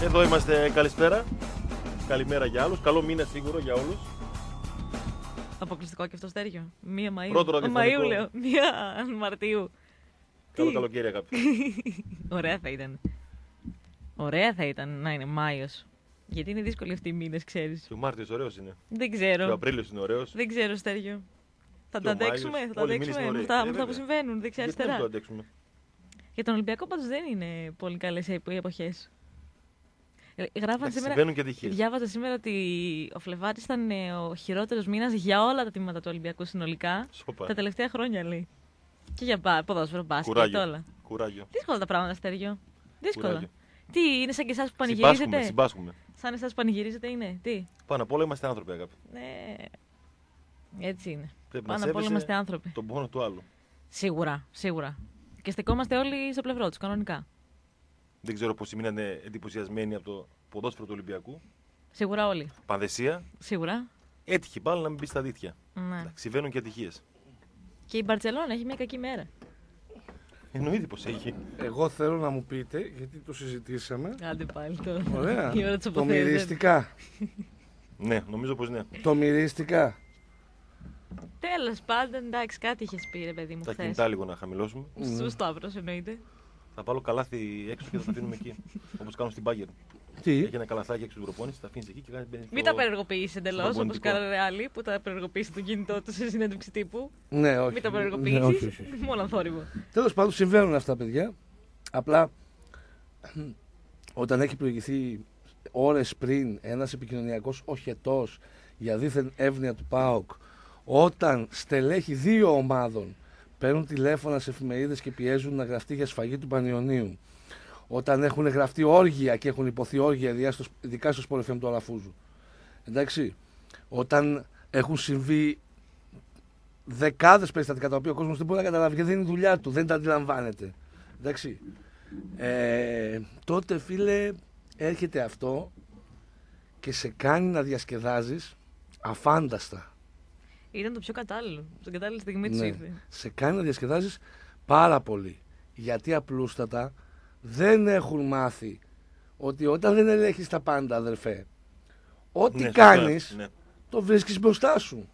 Εδώ είμαστε, καλησπέρα. Καλημέρα για άλλους. Καλό μήνα σίγουρο για όλους. Αποκλειστικό και αυτό, Στέργιο. 1 Μαΐου. Πρώτο ραδιοφωνικό. Μαΐου λέω. 1 Μαρτίου. Καλό καλοκαίρι, αγάπη. Ωραία θα ήταν. Ωραία θα ήταν να είναι Μάιος. Γιατί είναι δύσκολοι αυτοί οι μήνες, ξέρεις. Και ο Μάρτιος ωραίος είναι. Δεν Και ο ξέρω. Απρίλιος είναι ωραίος. Δεν ξέρω, Στέργιο. Θα Και τα ο Μάιος. αντέξουμε, θα τα Όλοι οι μήνες αντέξουμε είναι με ωραίοι. αυτά που Βέβαια. συμβαίνουν δεξιά Γιατί δεν αριστερά. το αντέξουμε. Για τον Ολυμπιακό πάντως δεν είναι πολύ καλές οι εποχές. Γράφαν σήμερα. Συμβαίνουν και ατυχίες. Διάβαζα σήμερα ότι ο Φλεβάρης ήταν ο χειρότερος μήνας για όλα τα τμήματα του Ολυμπιακού συνολικά Σοπα. τα τελευταία χρόνια, λέει. Και για ποδόσφαιρο, μπάσκετ, Κουράγιο. όλα. Κουράγιο. Δύσκολα τα πράγματα, Στέργιο. Δύσκολα. Κουράγιο. Τι, είναι σαν και εσάς που πανηγυρίζετε. Συμπάσχουμε. Σαν εσάς που πανηγυρίζετε είναι. Τι. Πάνω απ' όλα είμαστε άνθρωποι, αγάπη. Ναι. Έτσι είναι. Πρέπει να Πάνω απ' όλα σέβεσαι είμαστε άνθρωποι. τον πόνο του άλλου. Σίγουρα, σίγουρα. Και στεκόμαστε όλοι στο πλευρό τους, κανονικά. Δεν ξέρω πόσοι μείνανε εντυπωσιασμένοι από το ποδόσφαιρο του Ολυμπιακού. Σίγουρα όλοι. Πανδεσία. Σίγουρα. Έτυχε πάλι να μην μπει στα δίχτυα. Ναι. Συμβαίνουν και ατυχίες. Και η Μπαρτσελόνα έχει μια κακή μέρα. Εννοείται πως έχει. Εγώ θέλω να μου πείτε, γιατί το συζητήσαμε. Άντε πάλι τώρα. Ωραία. Η ώρα της Το αποθέωσης. μυρίστηκα. Ναι, νομίζω πως ναι. Το μυρίστηκα. Τέλος πάντων, εντάξει, κάτι είχες πει, ρε παιδί μου, Τα χθες. κινητά λίγο να χαμηλώσουμε. Σου Σταύρος εννοείται. Θα βάλω καλάθι έξω και θα τα αφήνουμε εκεί. Όπως κάνουν στην Bayern. Τι. Έχει ένα καλαθάκι έξω του προπόνηση, τα αφήνει εκεί και κάνει. Μην τα περιεργοποιήσει εντελώς, όπως προπονητικό. κάνανε άλλοι που τα περιεργοποίησε το κινητό του σε συνέντευξη τύπου. Ναι, όχι. Μην τα Ναι, περιεργοποιήσει. όχι, όχι. Μόνο θόρυβο. Τέλος πάντων συμβαίνουν αυτά, παιδιά. Απλά όταν έχει προηγηθεί ώρες πριν ένας επικοινωνιακός οχετός για δίθεν εύνοια του ΠΑΟΚ, όταν στελέχη δύο ομάδων παίρνουν τηλέφωνα σε εφημερίδες και πιέζουν να γραφτεί για σφαγή του Πανιωνίου, όταν έχουν γραφτεί όργια και έχουν υποθεί όργια ειδικά στο Sport FM του Αλαφούζου, εντάξει, όταν έχουν συμβεί δεκάδες περιστατικά τα οποία ο κόσμος δεν μπορεί να καταλάβει γιατί δεν είναι η δουλειά του, δεν τα αντιλαμβάνεται. Εντάξει. Τότε, φίλε, έρχεται αυτό και σε κάνει να διασκεδάζεις αφάνταστα. Ήταν το πιο κατάλληλο. Στην κατάλληλη στιγμή του Ναι. ήρθε. Σε κάνει να διασκεδάζεις πάρα πολύ. Γιατί απλούστατα δεν έχουν μάθει ότι όταν δεν ελέγχεις τα πάντα, αδερφέ, ό,τι Ναι, κάνεις σωστά, ναι. το βρίσκεις μπροστά σου.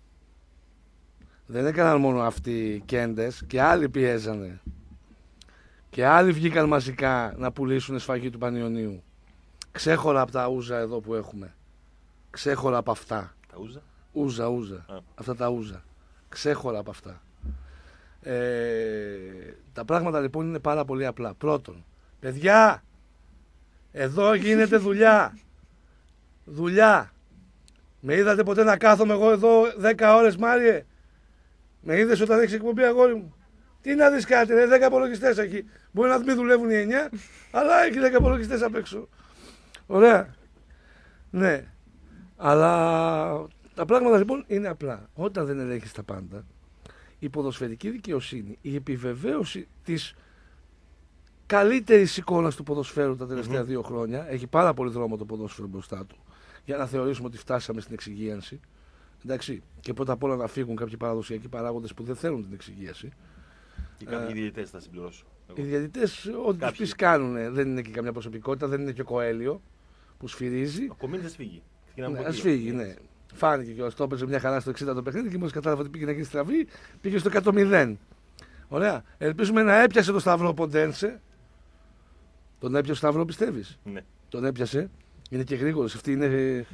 Δεν έκαναν μόνο αυτοί οι κέντες και άλλοι πιέζανε. Και άλλοι βγήκαν μαζικά να πουλήσουν σφαγή του Πανιωνίου. Ξέχωρα από τα ούζα εδώ που έχουμε. Ξέχωρα από αυτά. Τα ούζα. Ούζα. Α. Αυτά τα ούζα. Ξέχωρα από αυτά. Τα πράγματα λοιπόν είναι πάρα πολύ απλά. Πρώτον, παιδιά, εδώ γίνεται δουλειά. Δουλειά. Με είδατε ποτέ να κάθομαι εγώ εδώ 10 ώρες, Μάριε? Με είδες όταν έχεις εκπομπή, αγόρι μου? Τι να δεις κάτι, ρε, 10 υπολογιστές εκεί. Μπορεί να μην δουλεύουν οι 9, αλλά έχει 10 υπολογιστές απ' έξω. Ωραία. Ναι. Αλλά τα πράγματα λοιπόν είναι απλά. Όταν δεν ελέγχεις τα πάντα, η ποδοσφαιρική δικαιοσύνη, η επιβεβαίωση της καλύτερης εικόνας του ποδοσφαίρου τα τελευταία 2 χρόνια, έχει πάρα πολύ δρόμο το ποδόσφαιρο μπροστά του, για να θεωρήσουμε ότι φτάσαμε στην εξυγίανση. Εντάξει. Και πρώτα απ' όλα να φύγουν κάποιοι παραδοσιακοί παράγοντες που δεν θέλουν την εξυγίαση. Και κάποιοι διαιτητές θα συμπληρώσω. Οι διαιτητές, ό,τι τους πεις κάνουν, δεν είναι και καμιά προσωπικότητα, δεν είναι και ο Κοέλιο που σφυρίζει. Ο Κομίνης ας φύγει. Ναι, ας φύγει, ναι. Φάνηκε και ο το έπαιζε μια χαρά στο 60 το παιχνίδι και μόλις κατάλαβε ότι πήγε να γίνει στραβή, πήγε στο 100-0. Ωραία. Ελπίζουμε να έπιασε το Σταυρό ο Ποντένσε. Τον έπιασε ο Σταυρό, πιστεύεις? Ναι. Τον έπιασε. Είναι και γρήγορος. Αυτή είναι.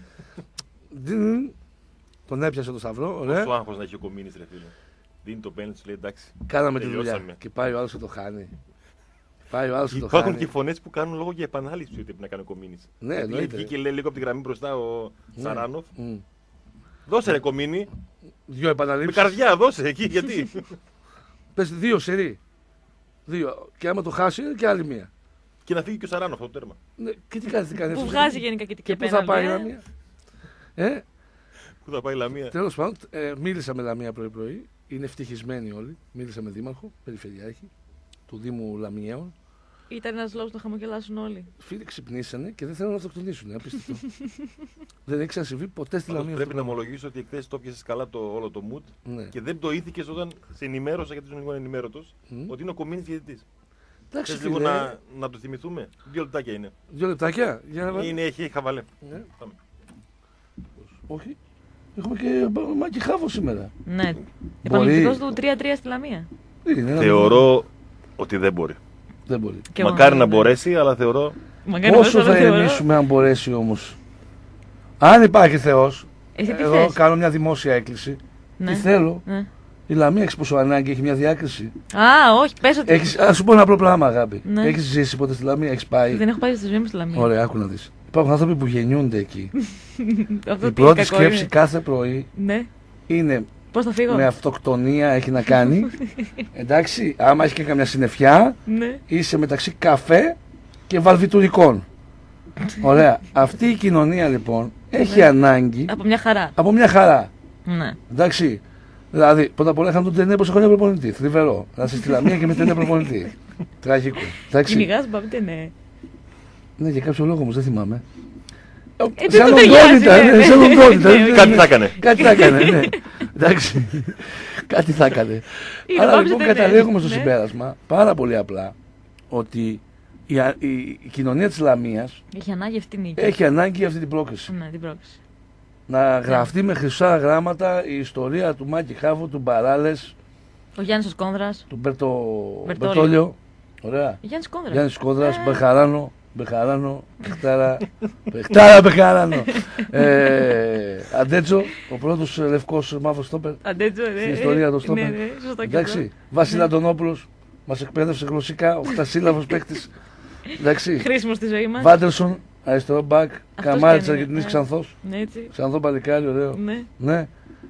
Τον έπιασε το Σταυρό. Ωραία. Πόσο άγχος να έχει ο Κομίνης, ρε φίλε. Δίνει το πέναλτι, σου λέει εντάξει. Κάναμε τη δουλειά. τελειώσαμε. Και πάει ο άλλος και το χάνει. Πάει ο άλλος και το Υπάρχουν χάνει. και φωνές που κάνουν λόγο για επανάληψη ότι πρέπει να κάνει ο Κομίνης. Ναι, Γιατί εννοείται. βγήκε λέει λίγο από τη γραμμή μπροστά ο Ναι. Σαράνοφ. Μμ. Δώσε ρε Κομίνη. Δυο Με επαναλήψεις. καρδιά, δώσε εκεί. Γιατί. Πες 2 σερί. 2. Και άμα το χάσει, είναι και άλλη μία. Και να φύγει και ο Σαράνοφ από το τέρμα. Ναι, και τι κάνει, τι κάνει. Που αυτό, βγάζει γενικά και Και πού θα πάει η Λαμία? Πού θα πάει η Λαμία. Τέλος πάντων, μίλησα με Λαμία πρωί-πρωί. Είναι ευτυχισμένοι όλοι. Μίλησα με δήμαρχο, περιφερειάρχη του Δήμου Λαμιαίων. Ήταν ένας λόγος να χαμογελάσουν όλοι. Φίλοι ξυπνήσανε και δεν θέλουν να αυτοκτονήσουν. Απίστευτο. Δεν έχει ξανασυμβεί ποτέ στη Πάντως Λαμία. πρέπει αυτό να το ομολογήσω ότι εχθές το πιάσες καλά όλο το mood πράγμα. Ναι. και δεν το ήθηκες όταν σε ενημέρωσα, γιατί ήσουν λίγο ενημέρωτος, Μμ. ότι είναι ο Κομίνης διαιτητής. Εντάξει, Θες λίγο φίλε. να το θυμηθούμε. 2 λεπτάκια είναι. 2 λεπτάκια. Για να... Έχει χαβαλέ. Ναι. Πάμε. Όχι. Έχουμε και Μάκη Χάβο σήμερα. Ναι. Επαναληπτικός του 3-3 στη Λαμία. Είναι ένα Θεωρώ ότι δεν μπορεί. Δεν μπορεί. Και εγώ, Μακάρι ναι, να ναι. μπορέσει, αλλά θεωρώ. Μακάρι Πόσο να θα μπορούσα να ηρεμήσουμε αν μπορέσει όμως. Αν υπάρχει Θεός, Εσύ τι εδώ θες? κάνω μια δημόσια έκκληση. Ναι. Τι θέλω. Ναι. Η Λαμία έχεις πόσο ανάγκη, έχει μια διάκριση. Α, όχι, πες ότι. Ας σου πω ένα απλό πράγμα, αγάπη. Ναι. Έχεις ζήσει ποτέ στη Λαμία, έχεις πάει. Δεν έχω πάει στη ζωή μου στη Λαμία. Ωραία, άκου να δεις. Υπάρχουν άνθρωποι που γεννιούνται εκεί. Αυτό Η τι πρώτη κακό σκέψη είναι. κάθε πρωί Ναι. είναι Πώς θα φύγω. με αυτοκτονία έχει να κάνει. Εντάξει, άμα έχει και καμιά συννεφιά, Ναι. είσαι μεταξύ καφέ και βαλβιτουρικών. Ωραία. Αυτή η κοινωνία λοιπόν έχει ανάγκη Από μια χαρά. από μια χαρά. Ναι. Εντάξει. Δηλαδή, πρώτα απ' όλα είχαν τον Τενέ πόσα χρόνια προπονητή. Θλιβερό. Να είσαι στη Λαμία και με Τενέ προπονητή. Τραγικό. Εντάξει. Κυνηγάς μπαμπτε, ναι. Ναι, για κάποιο λόγο όμω δεν θυμάμαι. Δεν Σαν του ταιριάζει, οντότητα, ναι, ναι, σαν ναι. οντότητα. Ναι, Κάτι θα έκανε. Κάτι θα έκανε, ναι. Εντάξει. Κάτι θα έκανε. Είναι Άρα Μπαμπς λοιπόν Τενέ. καταλήγουμε στο Ναι. συμπέρασμα πάρα πολύ απλά ότι η κοινωνία της Λαμίας Έχει ανάγκη αυτή την νίκη. έχει ανάγκη αυτή την πρόκληση. Ναι, την πρόκληση. Να γραφτεί με χρυσά γράμματα η ιστορία του Μάκη Χάβου, του Μπαράλες, Ο Γιάννης ο Σκόνδρας. του Μπερτόλιο. Μπερτόλιο. Ωραία. Γιάννης Σκόνδρας. Γιάννης Κόντρας, Μπεχαράνο, Πεχτάρα, Μπεχαράνο. Αντέτζο, ο πρώτος λευκός μαύρος στόπερ. Αντέτζο, ναι. Στην ιστορία των Ναι, στόπερ. ναι, σωστό και Εντάξει. αυτό. Βασίλη Ναι. Αντωνόπουλος, μας εκπαίδευσε γλωσσικά, οχτασύλλαβος παίκτης. Εντάξει. Χρήσιμο στη ζωή μας. Βάντερσον, αριστερό μπακ, Αυτός Καμάρι και της είναι, Αργεντινής ναι. Ξανθός. Ναι, έτσι. Ξανθό παλικάρι, ωραίο. Ναι. Ναι.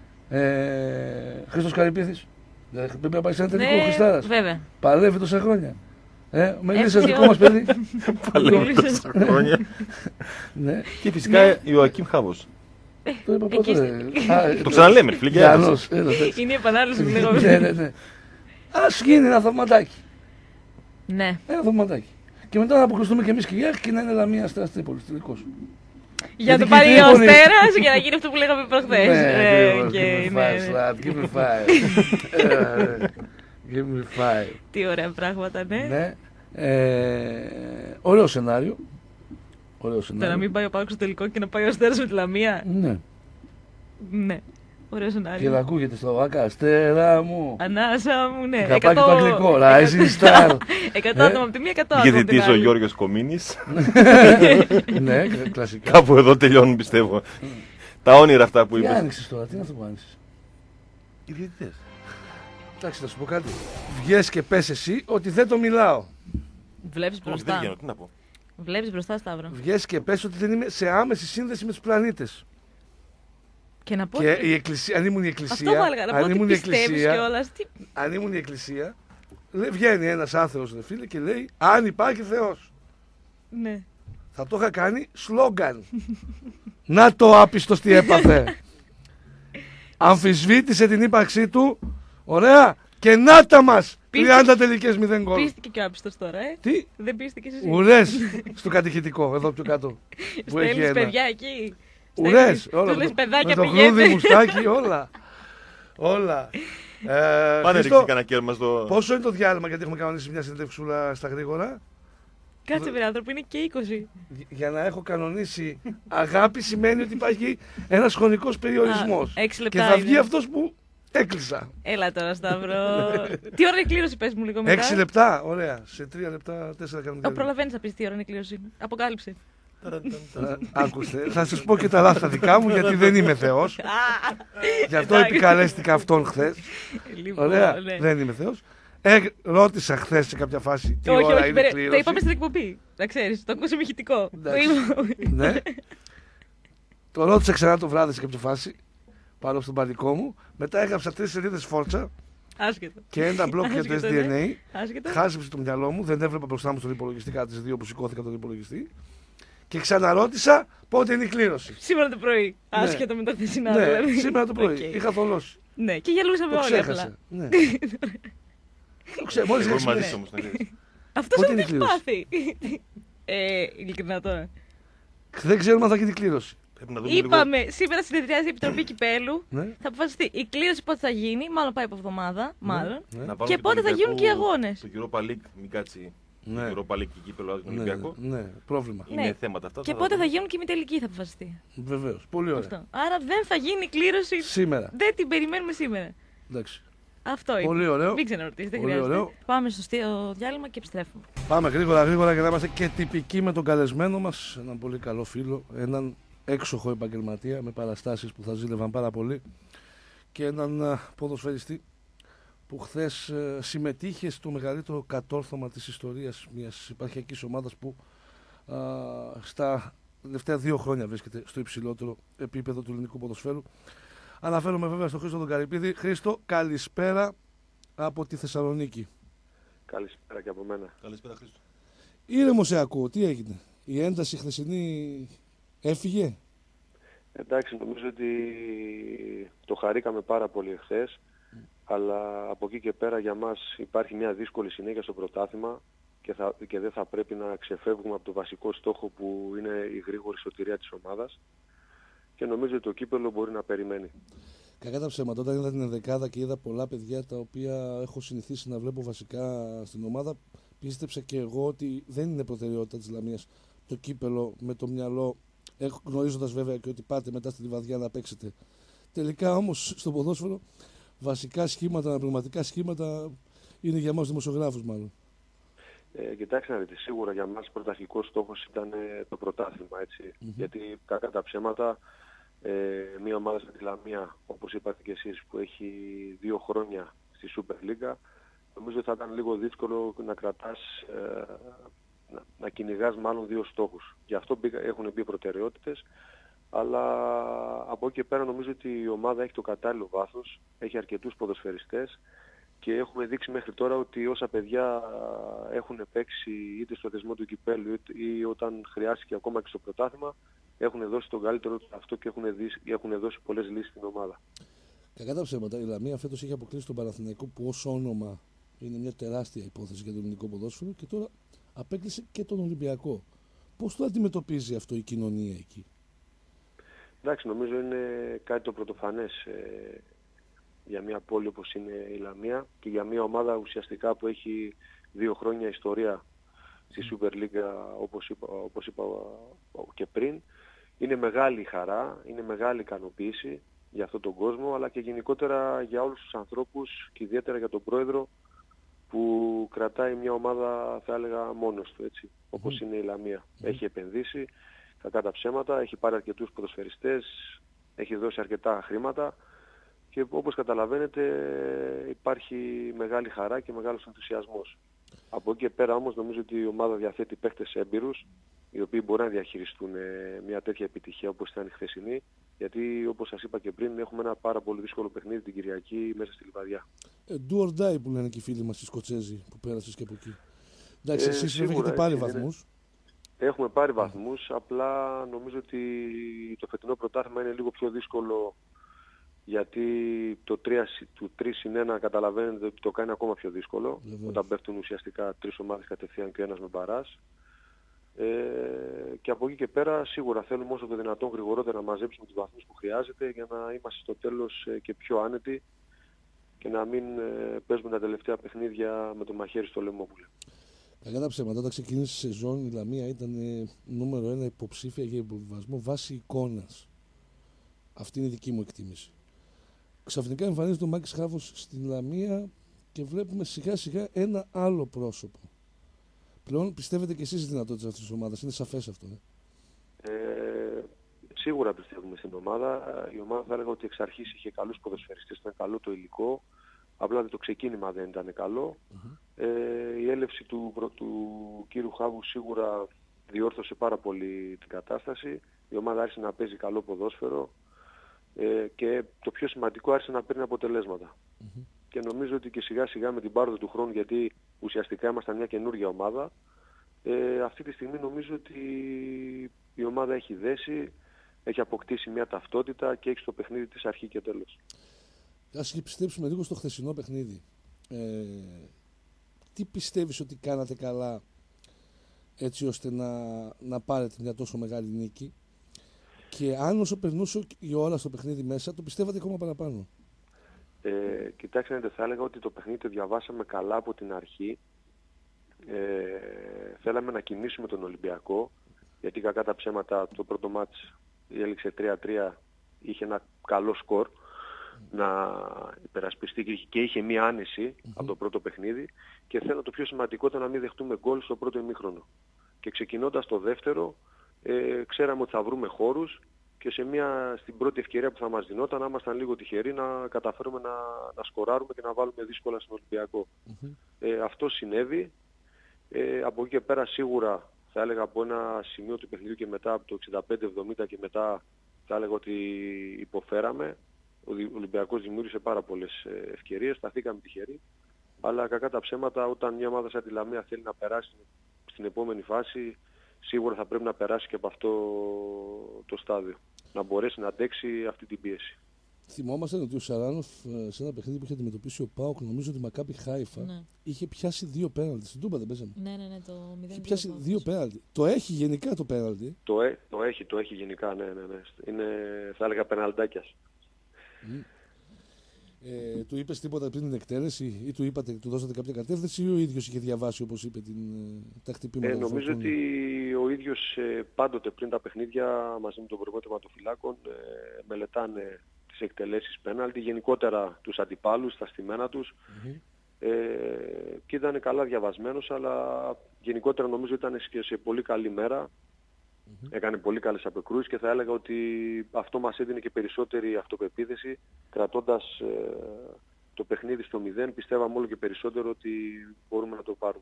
Χρήστος Καρυπίδης. Δεν πρέπει να πάει σε ένα τελικό, ο Ναι, Χριστάρας. βέβαια. Παλεύει τόσα χρόνια. Μελίσσας Έτσι, δικό μας παιδί. Παλεύει τόσα χρόνια. Ναι, Και φυσικά Ιωακίμ Χάβος. το είπα Εκεί πρώτα. Το ξαναλέμε, φίλε. και ένας. Γιάννος, έλα, τέτοιο. Είναι η επανάληψη που Ναι, λέγαμε. ναι. Ας γίνει ένα θαυματάκι. Ναι. Ένα θαυματάκι. Και μετά να αποκλειστούμε κι εμείς Κυριάκη και να είναι Λαμία Αστέρας Τρίπολης τελικός. Για να το Γιατί πάρει και ο Τρίπολη- Αστέρας για να γίνει αυτό που λέγαμε προχθές. Ναι, Και give me ναι, five, ναι. slut, give me five. Give me five. Τι ωραία πράγματα, ναι. Ναι. Ωραίο σενάριο. Ωραίο Το να σενάριο. μην πάει ο Πάκος στο τελικό και να πάει ο Αστέρας με τη Λαμία. Ναι. Ναι. Ωραίο Και να σενάριο. ακούγεται στο βάκα, αστέρα μου. Ανάσα μου, ναι. Καπάκι το αγγλικό, Rising Star. 100 άτομα από τη μία, 100 άτομα από την Διαιτητής ο άλλη. Γιώργος Κομίνης. Ναι, κλασικά. Κάπου εδώ τελειώνουν, πιστεύω. Τα όνειρα αυτά που Τι είπες. άνοιξες τώρα, τι είναι αυτό που άνοιξες. Οι διαιτητές. Εντάξει, θα σου πω κάτι. Βγες και πες εσύ ότι δεν το μιλάω. Βλέπεις Όχι, δεν μπροστά. βγαίνω, τι να πω. Βλέπεις μπροστά, Σταύρο. Βγες και πες ότι δεν είμαι σε άμεση σύνδεση με τους πλανήτες. Και να πω. Και ότι- η εκκλησία, αν ήμουν η εκκλησία, Αυτό μου έλεγα. Να πω αν ότι ήμουν η πιστεύεις εκκλησία, κιόλας. Τι... αν ήμουν η εκκλησία, βγαίνει ένας άθεος ρε φίλε και λέει αν υπάρχει Θεός. Ναι. Θα το είχα κάνει σλόγγαν. Να το άπιστος τι έπαθε. Αμφισβήτησε την ύπαρξή του. Ωραία. Και να τα μας. Πίστηκε- 30 τελικές 0 γκολ. Πίστηκε και ο άπιστος τώρα, Τι. Δεν πίστηκες εσύ. Ουρές στο κατηχητικό. Εδώ πιο κάτω. Που έχει Στέλνεις ένα. παιδιά εκεί. Ουρές. Τους λες Με παιδάκια το γλούδι πηγαίνετε. μουστάκι όλα. Όλα. Πάνε Χρήστο, ρίξει κανένα κέρμα στο. πόσο είναι το διάλειμμα γιατί έχουμε κανονίσει μια συνέντευξούλα στα γρήγορα. Κάτσε βρε άνθρωπο, είναι και 20. Για να έχω κανονίσει αγάπη σημαίνει ότι υπάρχει ένας χρονικός περιορισμός. 6 Και λεπτά θα βγει είναι. αυτός που έκλεισα. Έλα τώρα, Σταύρο. Τι ώρα είναι η κλήρωση, πες μου λίγο μετά. 6 λεπτά, ωραία. Σε 3 λεπτά, 4 κάνουμε. Προλαβαίνεις να πεις τι ώρα είναι η κλήρωση. Αποκάλυψε. Άκουστε, θα σας πω και τα λάθη τα δικά μου γιατί δεν είμαι Θεός. Γι' αυτό Εντάξει. επικαλέστηκα αυτόν χθες. Λοιπόν, Ωραία, ναι. δεν είμαι Θεός. Ρώτησα χθες σε κάποια φάση τι Όχι, ώρα όχι, είναι η το κλήρωση. είπαμε στην εκπομπή. Να ξέρεις, το ακούσαμε ηχητικό. Το Εντάξει. είπαμε. Ναι. Το ρώτησα ξανά το βράδυ σε κάποια φάση, πάνω στον παλικό μου. Μετά έγραψα 3 σελίδες φόρτσα Άσχετο. και ένα μπλοκ για το Άσχετο, ναι. SDNA. Άσχετο. Χάζεψε το μυαλό μου, δεν έβλεπα μπροστά μου στον υπολογιστή κάτι τις 2 που σηκώθηκα τον υπολογιστή. Και ξαναρώτησα πότε είναι η κλήρωση. Σήμερα το πρωί. Άσχετο με τα χθεσινά. Ναι, δηλαδή. σήμερα το πρωί. Οκ. Είχα θολώσει. Ναι, και γελούσαμε Το όλοι απλά. ξέχασα. Ναι. Το ξέρω, μόλις Εγώ έξυπνες. μαζί σου όμως να ξέρεις. Αυτός Πότε δεν είναι η έχει κλήρωση? πάθει. Ειλικρινά τώρα. Δεν ξέρουμε αν θα γίνει κλήρωση. Πρέπει να δούμε λίγο. Είπαμε, σήμερα συνεδριάζει η Επιτροπή Κυπέλου. Ναι. Θα αποφασιστεί η κλήρωση πότε θα γίνει, μάλλον πάει από εβδομάδα, μάλλον. Ναι. Να βάλουμε Και το πότε θα γίνουν και οι Ολυμπιακό- αγώνες. Το Europa League, μην κάτσει. Ναι. Europa League και κύπελλο τον Ολυμπιακό. Ναι, πρόβλημα. Είναι Ναι. θέματα αυτά. Και θα πότε τα θα δούμε. γίνουν και οι τελικοί θα αποφασιστεί. Βεβαίως. Πολύ ωραία. Αυτό. Άρα δεν θα γίνει η κλήρωση. Σήμερα. Δεν την περιμένουμε σήμερα. Εντάξει. Αυτό είναι. Πολύ ωραίο. Μην ξαναρωτήσετε, δεν Πολύ χρειάζεται. ωραίο. Πάμε στο διάλειμμα και επιστρέφουμε. Πάμε γρήγορα για να είμαστε και τυπικοί με τον καλεσμένο μας. Έναν πολύ καλό φίλο. Έναν έξοχο επαγγελματία με παραστάσεις που θα ζήλευαν πάρα πολύ. Και έναν ποδοσφαιριστή που χθες συμμετείχε στο μεγαλύτερο κατόρθωμα της ιστορίας μιας επαρχιακής ομάδας που στα τελευταία 2 χρόνια βρίσκεται στο υψηλότερο επίπεδο του ελληνικού ποδοσφαίρου. Αναφέρομαι βέβαια στον Χρήστο τον Καρυπίδη. Χρήστο, καλησπέρα από τη Θεσσαλονίκη. Καλησπέρα και από μένα. Καλησπέρα, Χρήστο. Ήρεμο σε ακούω, τι έγινε? Η ένταση χθεσινή έφυγε? Εντάξει, νομίζω ότι το χαρήκαμε πάρα πολύ εχθές, αλλά από εκεί και πέρα για μας υπάρχει μια δύσκολη συνέχεια στο πρωτάθλημα και δεν θα πρέπει να ξεφεύγουμε από το βασικό στόχο που είναι η γρήγορη σωτηρία της ομάδας και νομίζω ότι το κύπελλο μπορεί να περιμένει. Κακά τα ψέματα, όταν είδα την ενδεκάδα και είδα πολλά παιδιά τα οποία έχω συνηθίσει να βλέπω βασικά στην ομάδα, πίστεψα και εγώ ότι δεν είναι προτεραιότητα της Λαμίας το κύπελλο με το μυαλό, γνωρίζοντας βέβαια και ότι πάτε μετά στη Λιβαδιά να παίξετε. Τελικά όμως στο ποδόσφαιρο βασικά σχήματα, αναπληρωματικά σχήματα είναι για μας δημοσιογράφους μάλλον. Κοιτάξτε να δείτε, σίγουρα για μας πρωταρχικός στόχος ήταν το πρωτάθλημα, έτσι. Γιατί κακά τα ψέματα, μια ομάδα σαν τη Λαμία, όπως είπατε και εσείς, που έχει 2 χρόνια στη Super League, νομίζω ότι θα ήταν λίγο δύσκολο να κρατάς, να κυνηγάς μάλλον 2 στόχους. Γι' αυτό έχουν μπει προτεραιότητες, αλλά από εκεί και πέρα νομίζω ότι η ομάδα έχει το κατάλληλο βάθος, έχει αρκετούς ποδοσφαιριστές και έχουμε δείξει μέχρι τώρα ότι όσα παιδιά έχουν παίξει είτε στο θεσμό του κυπέλλου ή όταν χρειάστηκε ακόμα και στο πρωτάθλημα, έχουν δώσει τον καλύτερο του αυτό και έχουν δώσει πολλές λύσεις στην ομάδα. Κακά τα ψέματα, η Λαμία φέτος έχει αποκλείσει τον Παναθηναϊκό που ως όνομα είναι μια τεράστια υπόθεση για το ελληνικό ποδόσφαιρο και τώρα απέκλεισε και τον Ολυμπιακό. Πώς το αντιμετωπίζει αυτό η κοινωνία εκεί? Εντάξει, νομίζω είναι κάτι το πρωτοφανές για μια πόλη όπως είναι η Λαμία και για μια ομάδα ουσιαστικά που έχει 2 χρόνια ιστορία στη Super League, όπως είπα και πριν. Είναι μεγάλη χαρά, είναι μεγάλη ικανοποίηση για αυτόν τον κόσμο, αλλά και γενικότερα για όλους τους ανθρώπους και ιδιαίτερα για τον πρόεδρο που κρατάει μια ομάδα, θα έλεγα, μόνος του, έτσι, όπως είναι η Λαμία. Έχει επενδύσει, κακά τα ψέματα, έχει πάρει αρκετούς ποδοσφαιριστές, έχει δώσει αρκετά χρήματα και όπως καταλαβαίνετε υπάρχει μεγάλη χαρά και μεγάλος ενθουσιασμός. Από εκεί και πέρα όμως νομίζω ότι η ομάδα διαθέτει παίχτες έμπειρους, οι οποίοι μπορεί να διαχειριστούν μια τέτοια επιτυχία όπως ήταν η χθεσινή, γιατί όπως σας είπα και πριν έχουμε ένα πάρα πολύ δύσκολο παιχνίδι την Κυριακή μέσα στη Λιβαδιά. Do or die που λένε και οι φίλοι μας οι Σκοτσέζοι που πέρασες και από εκεί. Εντάξει, εσείς Σίγουρα, έχετε πάρει έτσι, βαθμούς. Έχουμε πάρει βαθμούς, απλά νομίζω ότι το φετινό πρωτάθλημα είναι λίγο πιο δύσκολο, γιατί το 3-1 καταλαβαίνετε ότι το κάνει ακόμα πιο δύσκολο, όταν πέφτουν ουσιαστικά 3 ομάδες κατευθείαν και ένας με μπαράς. Και από εκεί και πέρα σίγουρα θέλουμε όσο το δυνατόν γρηγορότερα να μαζέψουμε τους βαθμούς που χρειάζεται για να είμαστε στο τέλος και πιο άνετοι και να μην παίζουμε τα τελευταία παιχνίδια με το μαχαίρι στο λαιμό που λέμε. Κακά τα ψέματα, όταν ξεκίνησε η σεζόν η Λαμία ήταν νούμερο 1 υποψήφια για υποβιβασμό βάσει εικόνας. Αυτή είναι η δική μου εκτίμηση. Ξαφνικά εμφανίζεται ο Μάκης Χάβος στην Λαμία και βλέπουμε σιγά σιγά ένα άλλο πρόσωπο. Πλέον πιστεύετε και εσείς στις δυνατότητες αυτής της ομάδας, είναι σαφές αυτό? Σίγουρα πιστεύουμε στην ομάδα. Η ομάδα θα έλεγα ότι εξ αρχής είχε καλούς ποδοσφαιριστές, ήταν καλό το υλικό, απλά το ξεκίνημα δεν ήταν καλό. Η έλευση του κύριου Χάβου σίγουρα διόρθωσε πάρα πολύ την κατάσταση. Η ομάδα άρχισε να παίζει καλό ποδόσφαιρο και το πιο σημαντικό άρχισε να παίρνει αποτελέσματα. Και νομίζω ότι και σιγά σιγά με την πάροδο του χρόνου, γιατί ουσιαστικά ήμασταν μια καινούργια ομάδα, αυτή τη στιγμή νομίζω ότι η ομάδα έχει δέσει, έχει αποκτήσει μια ταυτότητα και έχει στο παιχνίδι της αρχή και τέλος. Ας επιστρέψουμε λίγο στο χθεσινό παιχνίδι. Τι πιστεύεις ότι κάνατε καλά έτσι ώστε να πάρετε μια τόσο μεγάλη νίκη, και αν όσο περνούσε η ώρα στο παιχνίδι μέσα το πιστεύατε ακόμα παραπάνω? Κοιτάξτε, θα έλεγα ότι το παιχνίδι το διαβάσαμε καλά από την αρχή. θέλαμε να κινήσουμε τον Ολυμπιακό, γιατί κακά τα ψέματα το πρώτο μάτς έληξε 3-3, είχε ένα καλό σκορ να υπερασπιστεί και είχε μία άνεση από το πρώτο παιχνίδι, και θέλω το πιο σημαντικό ήταν να μην δεχτούμε γκολ στο πρώτο ημίχρονο. Και ξεκινώντας το δεύτερο, ξέραμε ότι θα βρούμε χώρους και στην πρώτη ευκαιρία που θα μας δινόταν, να ήμασταν λίγο τυχεροί να καταφέρουμε να σκοράρουμε και να βάλουμε δύσκολα στον Ολυμπιακό. Αυτό συνέβη. Από εκεί και πέρα σίγουρα θα έλεγα από ένα σημείο του παιχνιδιού και μετά, από το 65-70 και μετά, θα έλεγα ότι υποφέραμε. Ο Ολυμπιακός δημιούργησε πάρα πολλές ευκαιρίες, σταθήκαμε τυχεροί, αλλά κακά τα ψέματα, όταν μια ομάδα σαν τη Λαμία θέλει να περάσει στην επόμενη φάση, σίγουρα θα πρέπει να περάσει και από αυτό το στάδιο, να μπορέσει να αντέξει αυτή την πίεση. Θυμόμαστε ότι ο Σαράνοφ σε ένα παιχνίδι που είχε αντιμετωπίσει ο ΠΑΟΚ, νομίζω ότι η Μακάμπι Χάιφα, είχε πιάσει 2 πέναλτι. Στην Τούμπα δεν παίζαμε. Ναι, το 0-2. Είχε πιάσει 2 πέναλτι. Το έχει γενικά το πέναλτι. Το έχει γενικά, ναι. Είναι, θα έλεγα, πεναλτάκιας. Του είπες τίποτα πριν την εκτέλεση ή του δώσατε κάποια κατεύθυνση, ή ο ίδιος είχε διαβάσει, όπως είπε, τα χτυπήματα? Νομίζω ότι ο ίδιος πάντοτε πριν τα παιχνίδια μαζί με τον προπονητή τερματοφυλάκων μελετάνε τις εκτελέσεις πέναλτι, γενικότερα τους αντιπάλους, τα στημένα τους, και ήταν καλά διαβασμένος, αλλά γενικότερα νομίζω ήταν και σε πολύ καλή μέρα. Έκανε πολύ καλές απεκρούσεις και θα έλεγα ότι αυτό μας έδινε και περισσότερη αυτοπεποίθηση, κρατώντας το παιχνίδι στο 0. Πιστεύαμε όλο και περισσότερο ότι μπορούμε να το πάρουμε.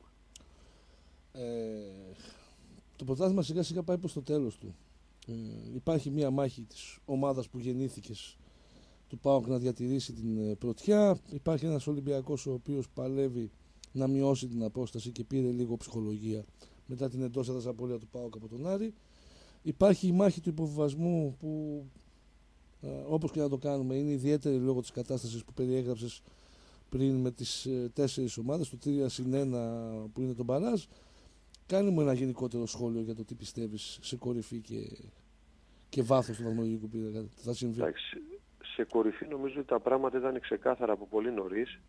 Το πρωτάθλημα σιγά σιγά πάει προς το τέλος του. Υπάρχει μία μάχη της ομάδας που γεννήθηκες, του ΠΑΟΚ, να διατηρήσει την πρωτιά. Υπάρχει ένας Ολυμπιακός ο οποίος παλεύει να μειώσει την απόσταση και πήρε λίγο ψυχολογία μετά την εντός έδρας απώλεια του ΠΑΟΚ από τον Άρη. Υπάρχει η μάχη του υποβιβασμού που, όπως και να το κάνουμε, είναι ιδιαίτερη λόγω της κατάστασης που περιέγραψες πριν με τις 4 ομάδες, το 3-1 που είναι το μπαράζ. Κάνε μου ένα γενικότερο σχόλιο για το τι πιστεύεις σε κορυφή και βάθος του βαθμολογικού πίνακα θα συμβεί. Εντάξει, σε κορυφή νομίζω ότι τα πράγματα ήταν ξεκάθαρα από πολύ νωρίς.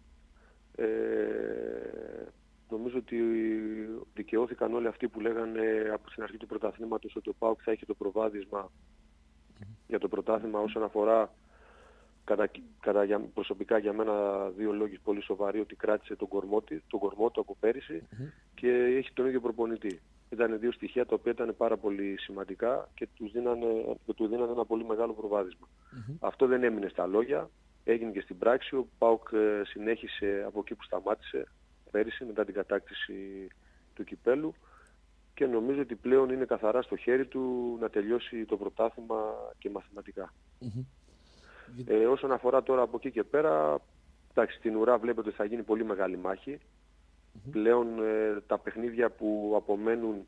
Νομίζω ότι δικαιώθηκαν όλοι αυτοί που λέγανε από την αρχή του πρωταθλήματος ότι ο ΠΑΟΚ θα έχει το προβάδισμα για το πρωτάθλημα. Όσον αφορά προσωπικά για μένα 2 λόγοι πολύ σοβαροί, ότι κράτησε τον κορμό του από πέρυσι και έχει τον ίδιο προπονητή. Ήταν 2 στοιχεία τα οποία ήταν πάρα πολύ σημαντικά και του δίνανε ένα πολύ μεγάλο προβάδισμα. Αυτό δεν έμεινε στα λόγια, έγινε και στην πράξη. Ο ΠΑΟΚ συνέχισε από εκεί που σταμάτησε πέρυσι μετά την κατάκτηση του κυπέλου και νομίζω ότι πλέον είναι καθαρά στο χέρι του να τελειώσει το πρωτάθλημα και μαθηματικά. Όσον αφορά τώρα από εκεί και πέρα, εντάξει, στην ουρά βλέπετε ότι θα γίνει πολύ μεγάλη μάχη. Πλέον τα παιχνίδια που απομένουν,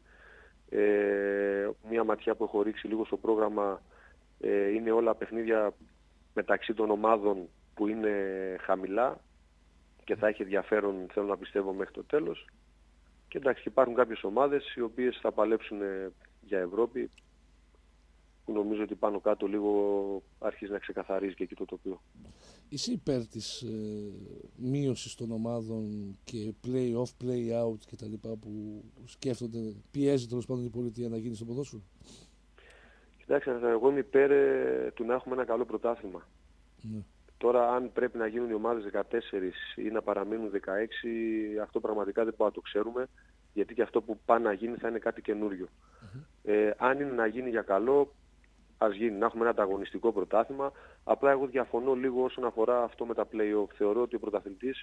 μία ματιά που έχω ρίξει λίγο στο πρόγραμμα, είναι όλα παιχνίδια μεταξύ των ομάδων που είναι χαμηλά και θα έχει ενδιαφέρον, θέλω να πιστεύω, μέχρι το τέλος. Και εντάξει, υπάρχουν κάποιες ομάδες οι οποίες θα παλέψουν για Ευρώπη, που νομίζω ότι πάνω κάτω λίγο αρχίζει να ξεκαθαρίζει και εκεί το τοπίο. Είσαι υπέρ της μείωσης των ομάδων και play-off, play-out και τα λοιπά που σκέφτονται, πιέζει τέλος πάντων η πολιτεία να γίνει στο ποδόσφαιρο? Κοιτάξτε, εγώ είμαι υπέρ του να έχουμε ένα καλό πρωτάθλημα. Τώρα, αν πρέπει να γίνουν οι ομάδες 14 ή να παραμείνουν 16, αυτό πραγματικά δεν μπορούμε να το ξέρουμε, γιατί και αυτό που πάει να γίνει θα είναι κάτι καινούριο. Αν είναι να γίνει για καλό, ας γίνει, να έχουμε ένα ανταγωνιστικό πρωτάθλημα. Απλά εγώ διαφωνώ λίγο όσον αφορά αυτό με τα play-off. Θεωρώ ότι ο πρωταθλητής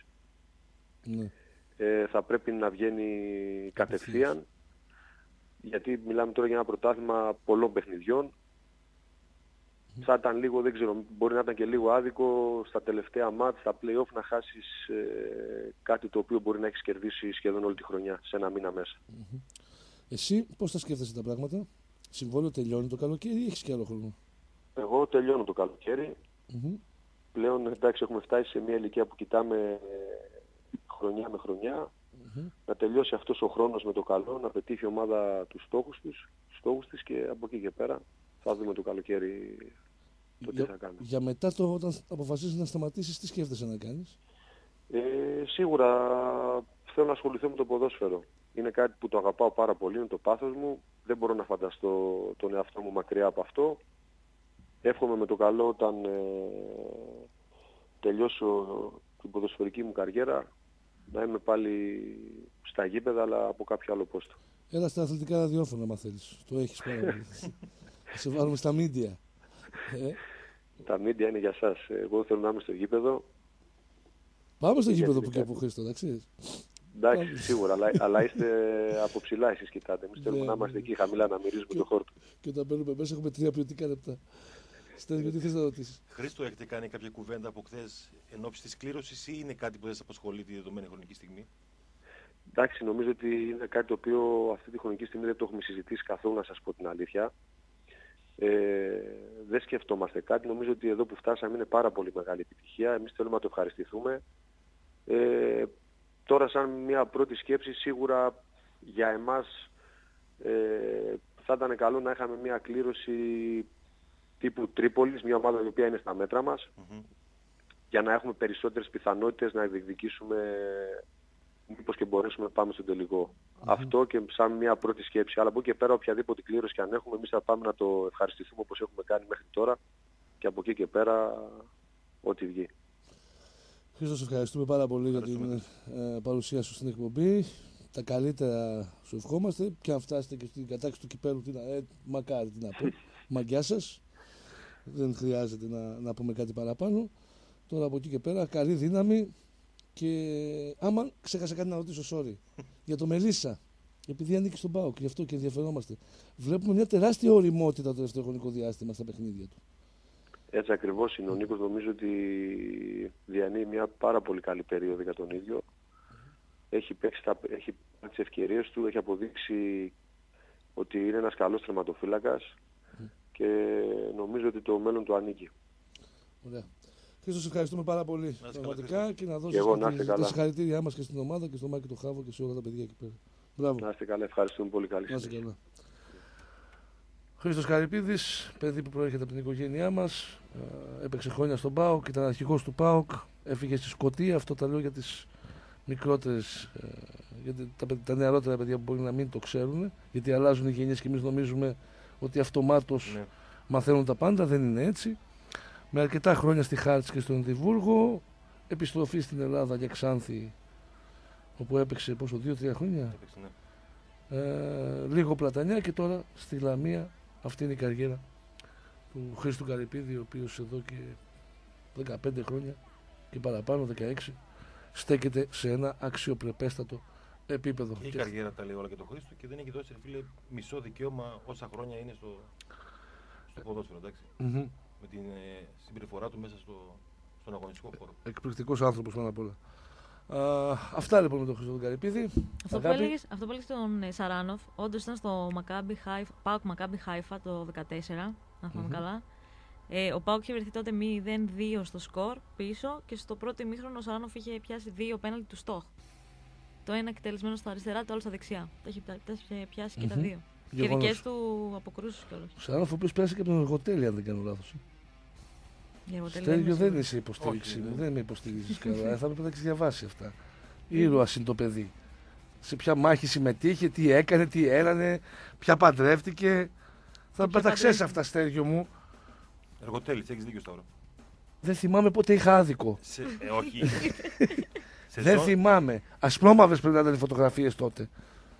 θα πρέπει να βγαίνει κατευθείαν, γιατί μιλάμε τώρα για ένα πρωτάθλημα πολλών παιχνιδιών. Θα ήταν λίγο, δεν ξέρω, μπορεί να ήταν και λίγο άδικο στα τελευταία μάτς, στα play-off, να χάσεις κάτι το οποίο μπορεί να έχεις κερδίσει σχεδόν όλη τη χρονιά, σε ένα μήνα μέσα. Εσύ πώς θα σκέφτεσαι τα πράγματα? Συμβόλαιο τελειώνει το καλοκαίρι ή έχεις και άλλο χρόνο? Εγώ τελειώνω το καλοκαίρι. Πλέον, εντάξει, έχουμε φτάσει σε μια ηλικία που κοιτάμε χρονιά με χρονιά. Να τελειώσει αυτός ο χρόνος με το καλό, να πετύχει η ομάδα τους στόχους της και από εκεί και πέρα θα δούμε το καλοκαίρι το τι θα κάνουμε. Για μετά όταν αποφασίσεις να σταματήσεις, τι σκέφτεσαι να κάνεις? Σίγουρα θέλω να ασχοληθώ με το ποδόσφαιρο. Είναι κάτι που το αγαπάω πάρα πολύ, είναι το πάθος μου. Δεν μπορώ να φανταστώ τον εαυτό μου μακριά από αυτό. Εύχομαι με το καλό όταν τελειώσω την ποδοσφαιρική μου καριέρα να είμαι πάλι στα γήπεδα, αλλά από κάποιο άλλο πόστο. Έλα στα αθλητικά ραδιόφωνα, άμα θέλεις. Το έχεις πάρα πολύ. Θα σε βάλουμε στα μίντια. Τα μίντια είναι για σας. Εγώ θέλω να είμαι στο γήπεδο. Πάμε στο γήπεδο που και από Χρήστο, εντάξει. Εντάξει, σίγουρα, αλλά είστε από ψηλά εσείς κοιτάτε. Εμείς θέλουμε να είμαστε εκεί χαμηλά, να μυρίζουμε το χόρτο. Και όταν μπαίνουμε μέσα έχουμε 3 ποιοτικά λεπτά. Στέλιο, τι θες να ρωτήσεις? Χρήστο, έχετε κάνει κάποια κουβέντα από χθες εν ώψη της κλήρωσης ή είναι κάτι που δεν σας απασχολεί τη δεδομένη χρονική στιγμή? Εντάξει, νομίζω ότι είναι κάτι το οποίο αυτή τη χρονική στιγμή δεν το έχουμε συζητήσει καθόλου, να σας πω την αλήθεια. Δεν σκεφτόμαστε κάτι. Νομίζω ότι εδώ που φτάσαμε είναι πάρα πολύ μεγάλη επιτυχία. Εμείς θέλουμε να το ευχαριστηθούμε. Τώρα σαν μια πρώτη σκέψη, σίγουρα για εμάς θα ήταν καλό να είχαμε μια κλήρωση τύπου Τρίπολης, μια ομάδα η οποία είναι στα μέτρα μας, για να έχουμε περισσότερες πιθανότητες να διεκδικήσουμε, μήπως και μπορέσουμε να πάμε στον τελικό. Αυτό και σαν μια πρώτη σκέψη. Αλλά από εκεί και πέρα, οποιαδήποτε κλήρωση και αν έχουμε, εμείς θα πάμε να το ευχαριστηθούμε όπως έχουμε κάνει μέχρι τώρα και από εκεί και πέρα ό,τι βγει. Χρήστο, σε ευχαριστούμε πάρα πολύ για την παρουσία σου στην εκπομπή. Τα καλύτερα σου ευχόμαστε και αν φτάσετε και στην κατάκτηση του κυπέλου, μακάρι, τι να πω. Μαγκιά σας. Δεν χρειάζεται να πούμε κάτι παραπάνω. Τώρα από εκεί και πέρα, καλή δύναμη. Και άμα ξέχασα κάτι να ρωτήσω, sorry, για το Μελίσσα, επειδή ανήκει στον ΠΑΟΚ, γι' αυτό και ενδιαφερόμαστε. Βλέπουμε μια τεράστια οριμότητα το τελευταίο χρονικό διάστημα στα παιχνίδια του. Έτσι ακριβώς είναι. Ο Νίκος νομίζω ότι διανύει μια πάρα πολύ καλή περίοδο για τον ίδιο. Έχει παίξει τις ευκαιρίες του, έχει αποδείξει ότι είναι ένας καλός τερματοφύλακας και νομίζω ότι το μέλλον του ανήκει. Ωραία. Χρήστο, σε ευχαριστούμε πάρα πολύ πραγματικά και να δώσεις τα συγχαρητήριά μας και στην ομάδα και στο Μάκη το Χάβο και σε όλα τα παιδιά εκεί πέρα. Μπράβο. Να είστε καλά, ευχαριστούμε πολύ. Καλή συνέχεια. Χρήστος Καρυπίδης, παιδί που προέρχεται από την οικογένειά μας, έπαιξε χρόνια στον ΠΑΟΚ, ήταν αρχηγός του ΠΑΟΚ, έφυγε στη Σκωτία. Αυτό τα λέω για τις μικρότερες, για τα νεαρότερα παιδιά που μπορεί να μην το ξέρουν, γιατί αλλάζουν οι γενιές και εμείς νομίζουμε ότι αυτομάτως μαθαίνουν τα πάντα. Δεν είναι έτσι. Με αρκετά χρόνια στη Χάρτς και στον Εδιμβούργο, επιστροφή στην Ελλάδα για Ξάνθη, όπου έπαιξε πόσο, 2-3 χρόνια. Έπαιξε, ναι. Λίγο Πλατανιά και τώρα στη Λαμία. Αυτή είναι η καριέρα του Χρήστου Καρυπίδη, ο οποίος εδώ και 15 χρόνια και παραπάνω, 16, στέκεται σε ένα αξιοπρεπέστατο επίπεδο. Και η καριέρα τα λέει όλα και το Χρήστο και δεν έχει δώσει, φίλε, μισό δικαίωμα όσα χρόνια είναι στο ποδόσφαιρο, εντάξει. Με την συμπεριφορά του μέσα στον αγωνιστικό χώρο. Εκπληκτικός άνθρωπος πάνω απ' όλα. Αυτά λοιπόν με τον Χρήστο Καρυπίδη. Αυτό που έλεγες στον Σαράνοφ, όντως ήταν στο ΠΑΟΚ Μακάμπι Χάιφα το 2014, αν θυμάμαι καλά. Ο ΠΑΟΚ είχε βρεθεί τότε 0-2 στο σκορ πίσω και στο πρώτο ημίχρονο ο Σαράνοφ είχε πιάσει 2 πέναλτι του Στόχ. Το ένα εκτελεσμένο στα αριστερά, το άλλο στα δεξιά. Τα είχε πιάσει και τα δύο. Και δικές του αποκρούσεις κιόλας. Ο Σαράνοφ ο οποίος πέρασε και από τον Εργοτέλη, αν δεν κάνω λάθος. Στέργιο, δεν είσαι υποστήριξη μου, δεν με υποστηρίζεις καλά. Θα πρέπει να έχεις διαβάσει αυτά. Ήρωας είναι το παιδί. Σε ποια μάχη συμμετείχε, τι έκανε, τι έρανε, ποια παντρεύτηκε. Θα τα ξέρεις αυτά, Στέργιο μου. Εργοτέλης, έχεις δίκιο, Σταύρο. Δεν θυμάμαι πότε είχα άδικο. Όχι. Δεν θυμάμαι. Ασπρόμαυρες πρέπει να ήταν οι φωτογραφίες τότε.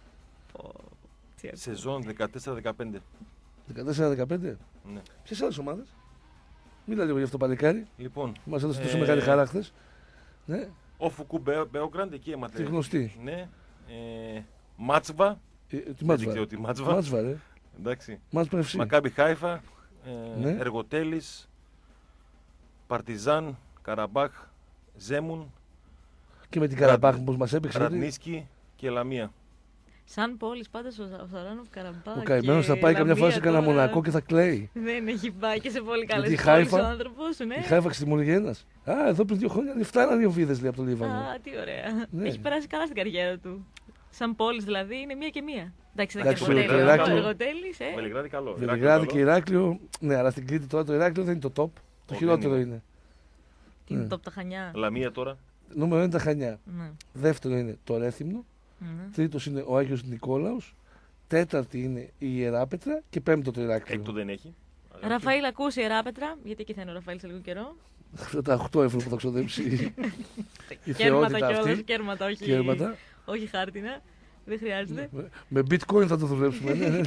Σεζόν 14-15. 14-15. Ναι. Ποιες άλλες ομάδες? Μίλα λίγο γι' αυτό, παλικάρι. Λοιπόν, μας έδωσε τόσο μεγάλη χαρά χθες. Ναι. Ο Φουκού Μπέογκραντ, εκεί έμαθε. Τη γνωστή. Ναι. Μάτσβα. Τι Μάτσβα? Μάτσβα, ρε. Εντάξει. Μακάμπι Χάιφα. Ναι. Εργοτέλης. Παρτιζάν. Καραμπάχ. Ζέμουν. Και με την Καραμπάχ που μας έπαιξε. Ραντνίσκι και Λαμία. Σαν πόλης πάντως ο Σαράνοφ, Καραμπάχ. Ο καημένος θα πάει καμιά φορά σε κανένα Μονακό και θα κλαίει. Δεν έχει πάει και σε πολύ καλές πόλεις ο άνθρωπος. Ναι. Η Χάιφα ξετιμολογένας. Εδώ πριν 2 χρόνια φτάνανε 2 βίδες από το Λίβανο. Α, τι ωραία. Ναι. Έχει περάσει καλά στην καριέρα του. Σαν πόλης δηλαδή είναι μία και μία. Εντάξει, δεν είναι το Εργοτέλης. Βελιγράδι καλό. Βελιγράδι και Ηράκλειο. Ναι, αλλά στην Κρήτη τώρα το Ηράκλειο δεν είναι το top. Το χειρότερο είναι. Τι είναι top, τα Χανιά. Λαμία τώρα. Νούμερο 1 τα Χανιά. Δεύτερο είναι το Ρέθυμνο. Τρίτος είναι ο Άγιος Νικόλαος. Τέταρτη είναι η Ιεράπετρα και πέμπτο το Ηράκλειο. Έκτο δεν έχει. Ραφαήλ, ακούσει Ιεράπετρα, γιατί εκεί θα είναι ο Ραφαήλ σε λίγο καιρό. Αυτά τα 8 ευρώ που θα ξοδέψει η Κέρματα θεότητα κιόλας, αυτή. κέρματα, όχι, Κέρματα. όχι χάρτινα. Δεν χρειάζεται. Με bitcoin θα το δουλέψουμε. Ναι.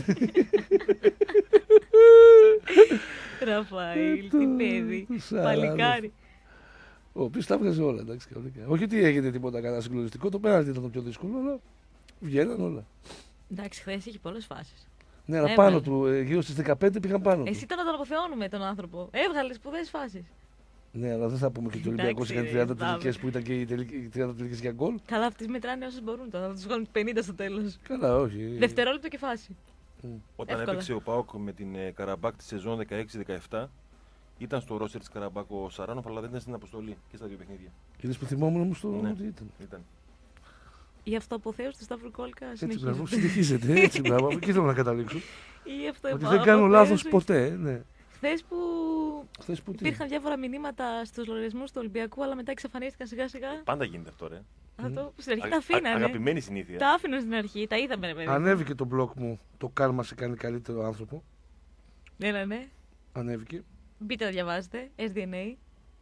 Ραφαήλ, τι παιδί. Παλικάρι. Ο οποίος τα βγάζει όλα, εντάξει, κανονικά. Όχι ότι έγινε τίποτα κανένα συγκλονιστικό, το πέναλτι ήταν το πιο δύσκολο, αλλά βγαίναν όλα. Εντάξει, χθες είχε πολλές φάσεις. Ναι, αλλά πάνω του, γύρω στις 15 πήγαν πάνω του. Εσύ ήταν να τον αποθεώνουμε τον άνθρωπο. Έβγαλε σπουδαίες φάσεις. Ναι, αλλά δεν θα πούμε και ότι ο Ολυμπιακός έκανε 30 τελικές που ήταν και οι 30 τελικές για γκολ. Καλά, αυτοί μετράνε όσες μπορούν τώρα. Θα τους βγάλουν 50 στο τέλος. Καλά, όχι. Δευτερόλεπτο και φάση. Όταν Εύκολα. έπαιξε ο ΠΑΟΚ με την Καραμπάκ τη σεζόν 16-17, ήταν στο ρόστερ τη Καραμπάκ ο Σαράνοφ, αλλά δεν ήταν στην αποστολή και στα δύο παιχνίδια. Είδες που θυμόμουν όμως το Ναι. ότι ήταν. Η αυτοαποθέωση του Σταύρου Κόλκα Έτσι, μπράβο, συνεχίζεται. συνεχίζεται. Έτσι, μπράβο. Εκεί θέλω να καταλήξω. Η Ότι δεν κάνω λάθος ποτέ. Ναι. Χθες που Χθες που τι. υπήρχαν διάφορα μηνύματα στους λογαριασμούς του Ολυμπιακού, αλλά μετά εξαφανίστηκαν σιγά σιγά. Πάντα γίνεται αυτό, ρε. Αυτό που στην αρχή τα αφήνανε. Αγαπημένη συνήθεια. Τα άφηναν στην αρχή, τα είδαμε, ρε παιδί. Ανέβηκε το blog μου. Το κάρμα σε κάνει καλύτερο άνθρωπο. Ναι. Ανέβηκε. Μπείτε να διαβάζετε. SDNA.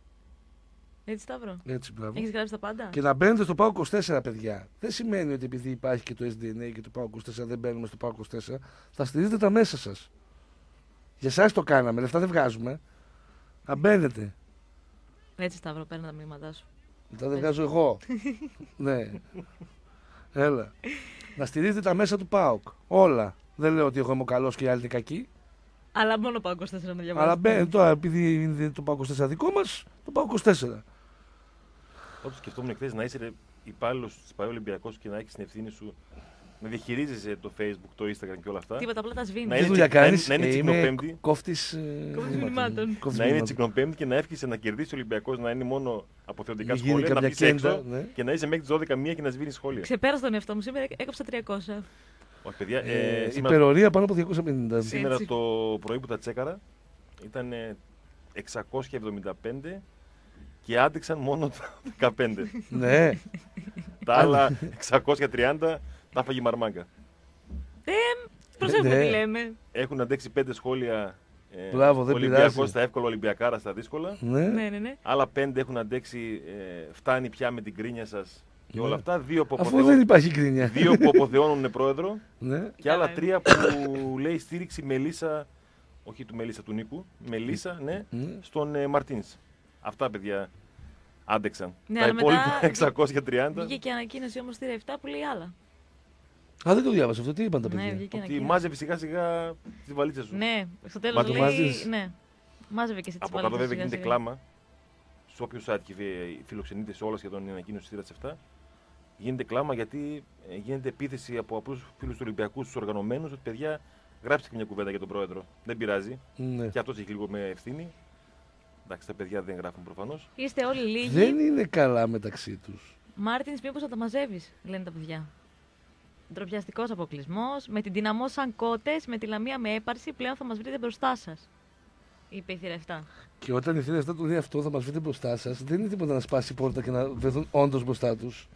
Έτσι, Σταύρο. Έτσι, μπράβο. Έχεις γράψει τα πάντα. Και να μπαίνετε στο ΠΑΟ 24, παιδιά. Δεν σημαίνει ότι επειδή υπάρχει και το SDNA και το ΠΑΟ 24 δεν μπαίνουμε στο ΠΑΟ 24. Θα στηρίζετε τα μέσα σας. Για εσάς το κάναμε, λεφτά δεν βγάζουμε. Να μπαίνετε. Έτσι, Σταύρο, παίρνω τα μηνύματά σου. Μετά δεν βγάζω εγώ. Ναι. Έλα. Να στηρίζετε τα μέσα του ΠΑΟΚ. Όλα. Δεν λέω ότι εγώ είμαι ο καλός και οι άλλοι είναι κακοί. Αλλά μόνο πάω 24 να διαβάζω. Αλλά μπαίνετε τώρα, επειδή είναι το ΠΑΟ 24 δικό μας, το ΠΑΟ 24. Όταν σκεφτόμουν χθε να είσαι υπάλληλος τη ΠΑΕ Ολυμπιακός και να έχεις την ευθύνη σου να διαχειρίζεσαι το Facebook, το Instagram και όλα αυτά. Τίποτα, απλά τα σβήνει. Να Τι είναι δουλειά κάνεις? να είναι Είμαι τσικνοπέμπτη. κόφτης μηνυμάτων. Να είναι τσικνοπέμπτη και να εύχεσαι να κερδίσει ο Ολυμπιακός, να είναι μόνο αποθεωτικά Μην γίνει σχόλια, να καμιά πεις έξω κέντα, ναι. και να είσαι μέχρι τις 12 και να σβήνεις σχόλια. Ξεπέρασα τον εαυτό μου, σήμερα έκοψα 300. Όχι, παιδιά, σήμερα, Υπερορία πάνω από 250. σήμερα Έτσι. το πρωί που τα τσέκαρα ήταν 675 και άντεξαν μόνο τα 15. Ναι. Τα άλλα 630 τα έφαγε η Μαρμάγκα. Προσέχουμε Ναι. τι λέμε. Έχουν αντέξει 5 σχόλια. Μπράβο, δεν Ολυμπιακός πειράζει. στα εύκολα, Ολυμπιακάρα στα δύσκολα. Ναι. Ναι. Άλλα 5 έχουν αντέξει. Φτάνει πια με την κρίνια σας και όλα Ναι. αυτά. Δύο που Αφού δεν υπάρχει κρίνια. Δύο που αποθεώνουν πρόεδρο Ναι. και άλλα Καλά 3 που λέει στήριξη Μελίσσα. Όχι του Μελίσσα, του Νίκου. Μελίσσα, ναι, Ναι. στον Μαρτίνς. Αυτά, παιδιά, άντεξαν. Ναι, Τα αλλά υπόλοιπα μετά 630. Βγήκε και ανακοίνωση όμως στη 7 που λέει άλλα. Α, δεν το διάβασα αυτό. Τι είπαν τα Ναι, παιδιά. βγήκε Ότι ανακοίνωση. μάζευε σιγά σιγά τις βαλίτσες σου. Ναι, στο Μα τέλος το λέει. μάζεις? Ναι, μάζευε και εσύ τις Από κάτω βαλίτσες βέβαια γίνεται σιγά-σιγά. κλάμα. Σε όποιο site και φιλοξενείται σε όλα σχεδόν η ανακοίνωση της 7. Γίνεται κλάμα γιατί γίνεται επίθεση από απλούς φίλους του Ολυμπιακού στους οργανωμένους ότι παιδιά γράψτε και μια κουβέντα για τον πρόεδρο. Δεν πειράζει. Ναι. Και αυτός έχει λίγο με ευθύνη. Εντάξει, τα παιδιά δεν γράφουν προφανώς. Είστε όλοι λίγοι. Δεν είναι καλά μεταξύ τους. Μάρτινς, μήπως θα τα μαζεύεις, λένε τα παιδιά. Ντροπιαστικός αποκλεισμός. Με την δυναμό σαν κότες, με τη Λαμία με έπαρση, πλέον θα μας βρείτε μπροστά σας. Είπε η θύρα 7. Και όταν η θύρα 7 του λέει αυτό, θα μας βρείτε μπροστά σας, δεν είναι τίποτα να σπάσει η πόρτα και να βρεθούν όντως μπροστά τους.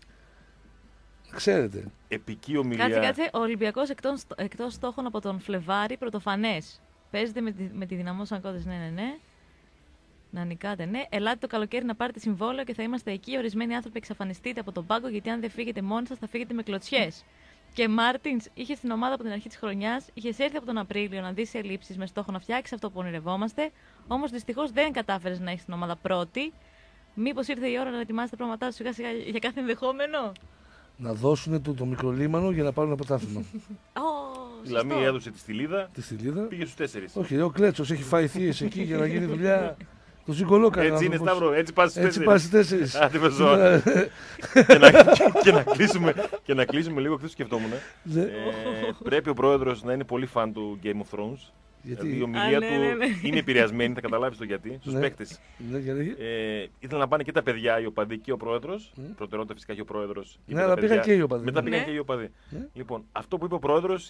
Ξέρετε. Επική ομιλία. Κάτσε. Ο Ολυμπιακός εκτός στόχων από τον Φλεβάρη, πρωτοφανές. Παίζετε με τη δυναμό σαν κότες, ναι. Να νικάτε, ναι. Ελάτε το καλοκαίρι να πάρετε συμβόλαιο και θα είμαστε εκεί. Ορισμένοι άνθρωποι εξαφανιστείτε από τον πάγκο, γιατί αν δεν φύγετε μόνοι σας θα φύγετε με κλωτσιές. Και Μάρτινς, είχε στην ομάδα από την αρχή της χρονιάς, είχε έρθει από τον Απρίλιο να δεις ελλείψεις με στόχο να φτιάξει αυτό που ονειρευόμαστε. Όμως δυστυχώς δεν κατάφερες να έχεις την ομάδα πρώτη. Μήπως ήρθε η ώρα να ετοιμάσετε πραγματά σιγά σιγά για κάθε ενδεχόμενο. Να δώσουν το μικρολίμανο για να πάρουν ένα πρωτάθλημα. Η Λαμία έδωσε τη στυλίδα, Τη στυλίδα. πήγε στους 4. Όχι, ο Κλέτσος έχει φάει θείες εκεί για να γίνει δουλειά. Το ζυγκολό κάνει. Έτσι είναι, Σταύρο, έτσι πας στους 4. Έτσι πας στις 4. Άντε με ζώα. Και να κλείσουμε λίγο, χθες σκεφτόμουν. Ναι. Πρέπει ο πρόεδρος να είναι πολύ φαν του Game of Thrones. Γιατί? Δηλαδή η ομιλία ναι. του είναι επηρεασμένη, θα καταλάβεις το γιατί, στους Ναι. παίκτες. Ναι, γιατί. Ήθελαν να πάνε και τα παιδιά, οι οπαδοί και ο πρόεδρος. Προτεραιότητα φυσικά και ο πρόεδρος. είπε Ναι, τα αλλά παιδιά. πήγαν και οι οπαδοί. Μετά Ναι. πήγαν και οι οπαδοί. Ναι. Λοιπόν, αυτό που είπε ο πρόεδρος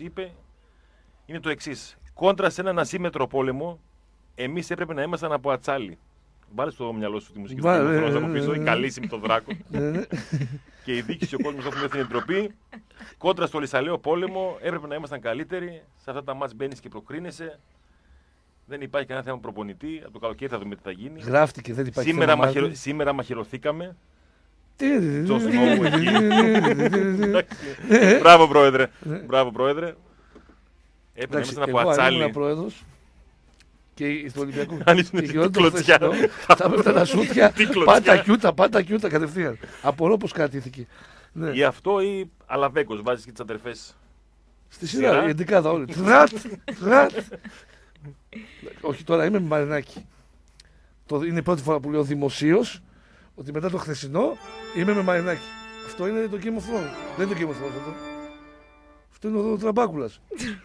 είναι το εξής. Κόντρα σε έναν ασύμετρο πόλεμο, εμείς έπρεπε να ήμασταν από ατσάλι. Βάλε στο μυαλό σου τη μουσική του Game of Thrones από πίσω, η καλύση το δράκο. Και η δίκηση, ο κόσμος έχουμε στην εντροπή. Κόντρα στο Λυσσαλαίο πόλεμο, έπρεπε να ήμασταν καλύτεροι. Σε αυτά τα μάτς μπαίνεις και προκρίνεσαι. Δεν υπάρχει κανένα θέμα προπονητή. Από το καλοκαίρι θα δούμε τι θα γίνει. Γράφτηκε, δεν υπάρχει σήμερα μαχαιρωθήκαμε. Μπράβο, Πρόεδρε. Μπράβο, Πρόεδρε. Έπρεπε να από ατσάλι. Ήμουν πρόεδρος και στο Ολυμπιακό. Αν ήσουν την κλωτσιά. Θα έπρεπε τα σούτια. Πάντα κιούτα κατευθείαν. Απορώ πως κρατήθηκε. Ή αυτό ή Αλαβέκος. Βάζεις και τις αδερφές. Στη σειρά, η εντεκάδα όλη. Όχι, τώρα είμαι με Μαρινάκη. Είναι η πρώτη φορά που λέω δημοσίως ότι μετά το χθεσινό είμαι με Μαρινάκη. Αυτό είναι το Game of Thrones. Δεν είναι το Game of Thrones αυτό. Αυτό είναι ο Τραμπάκουλας.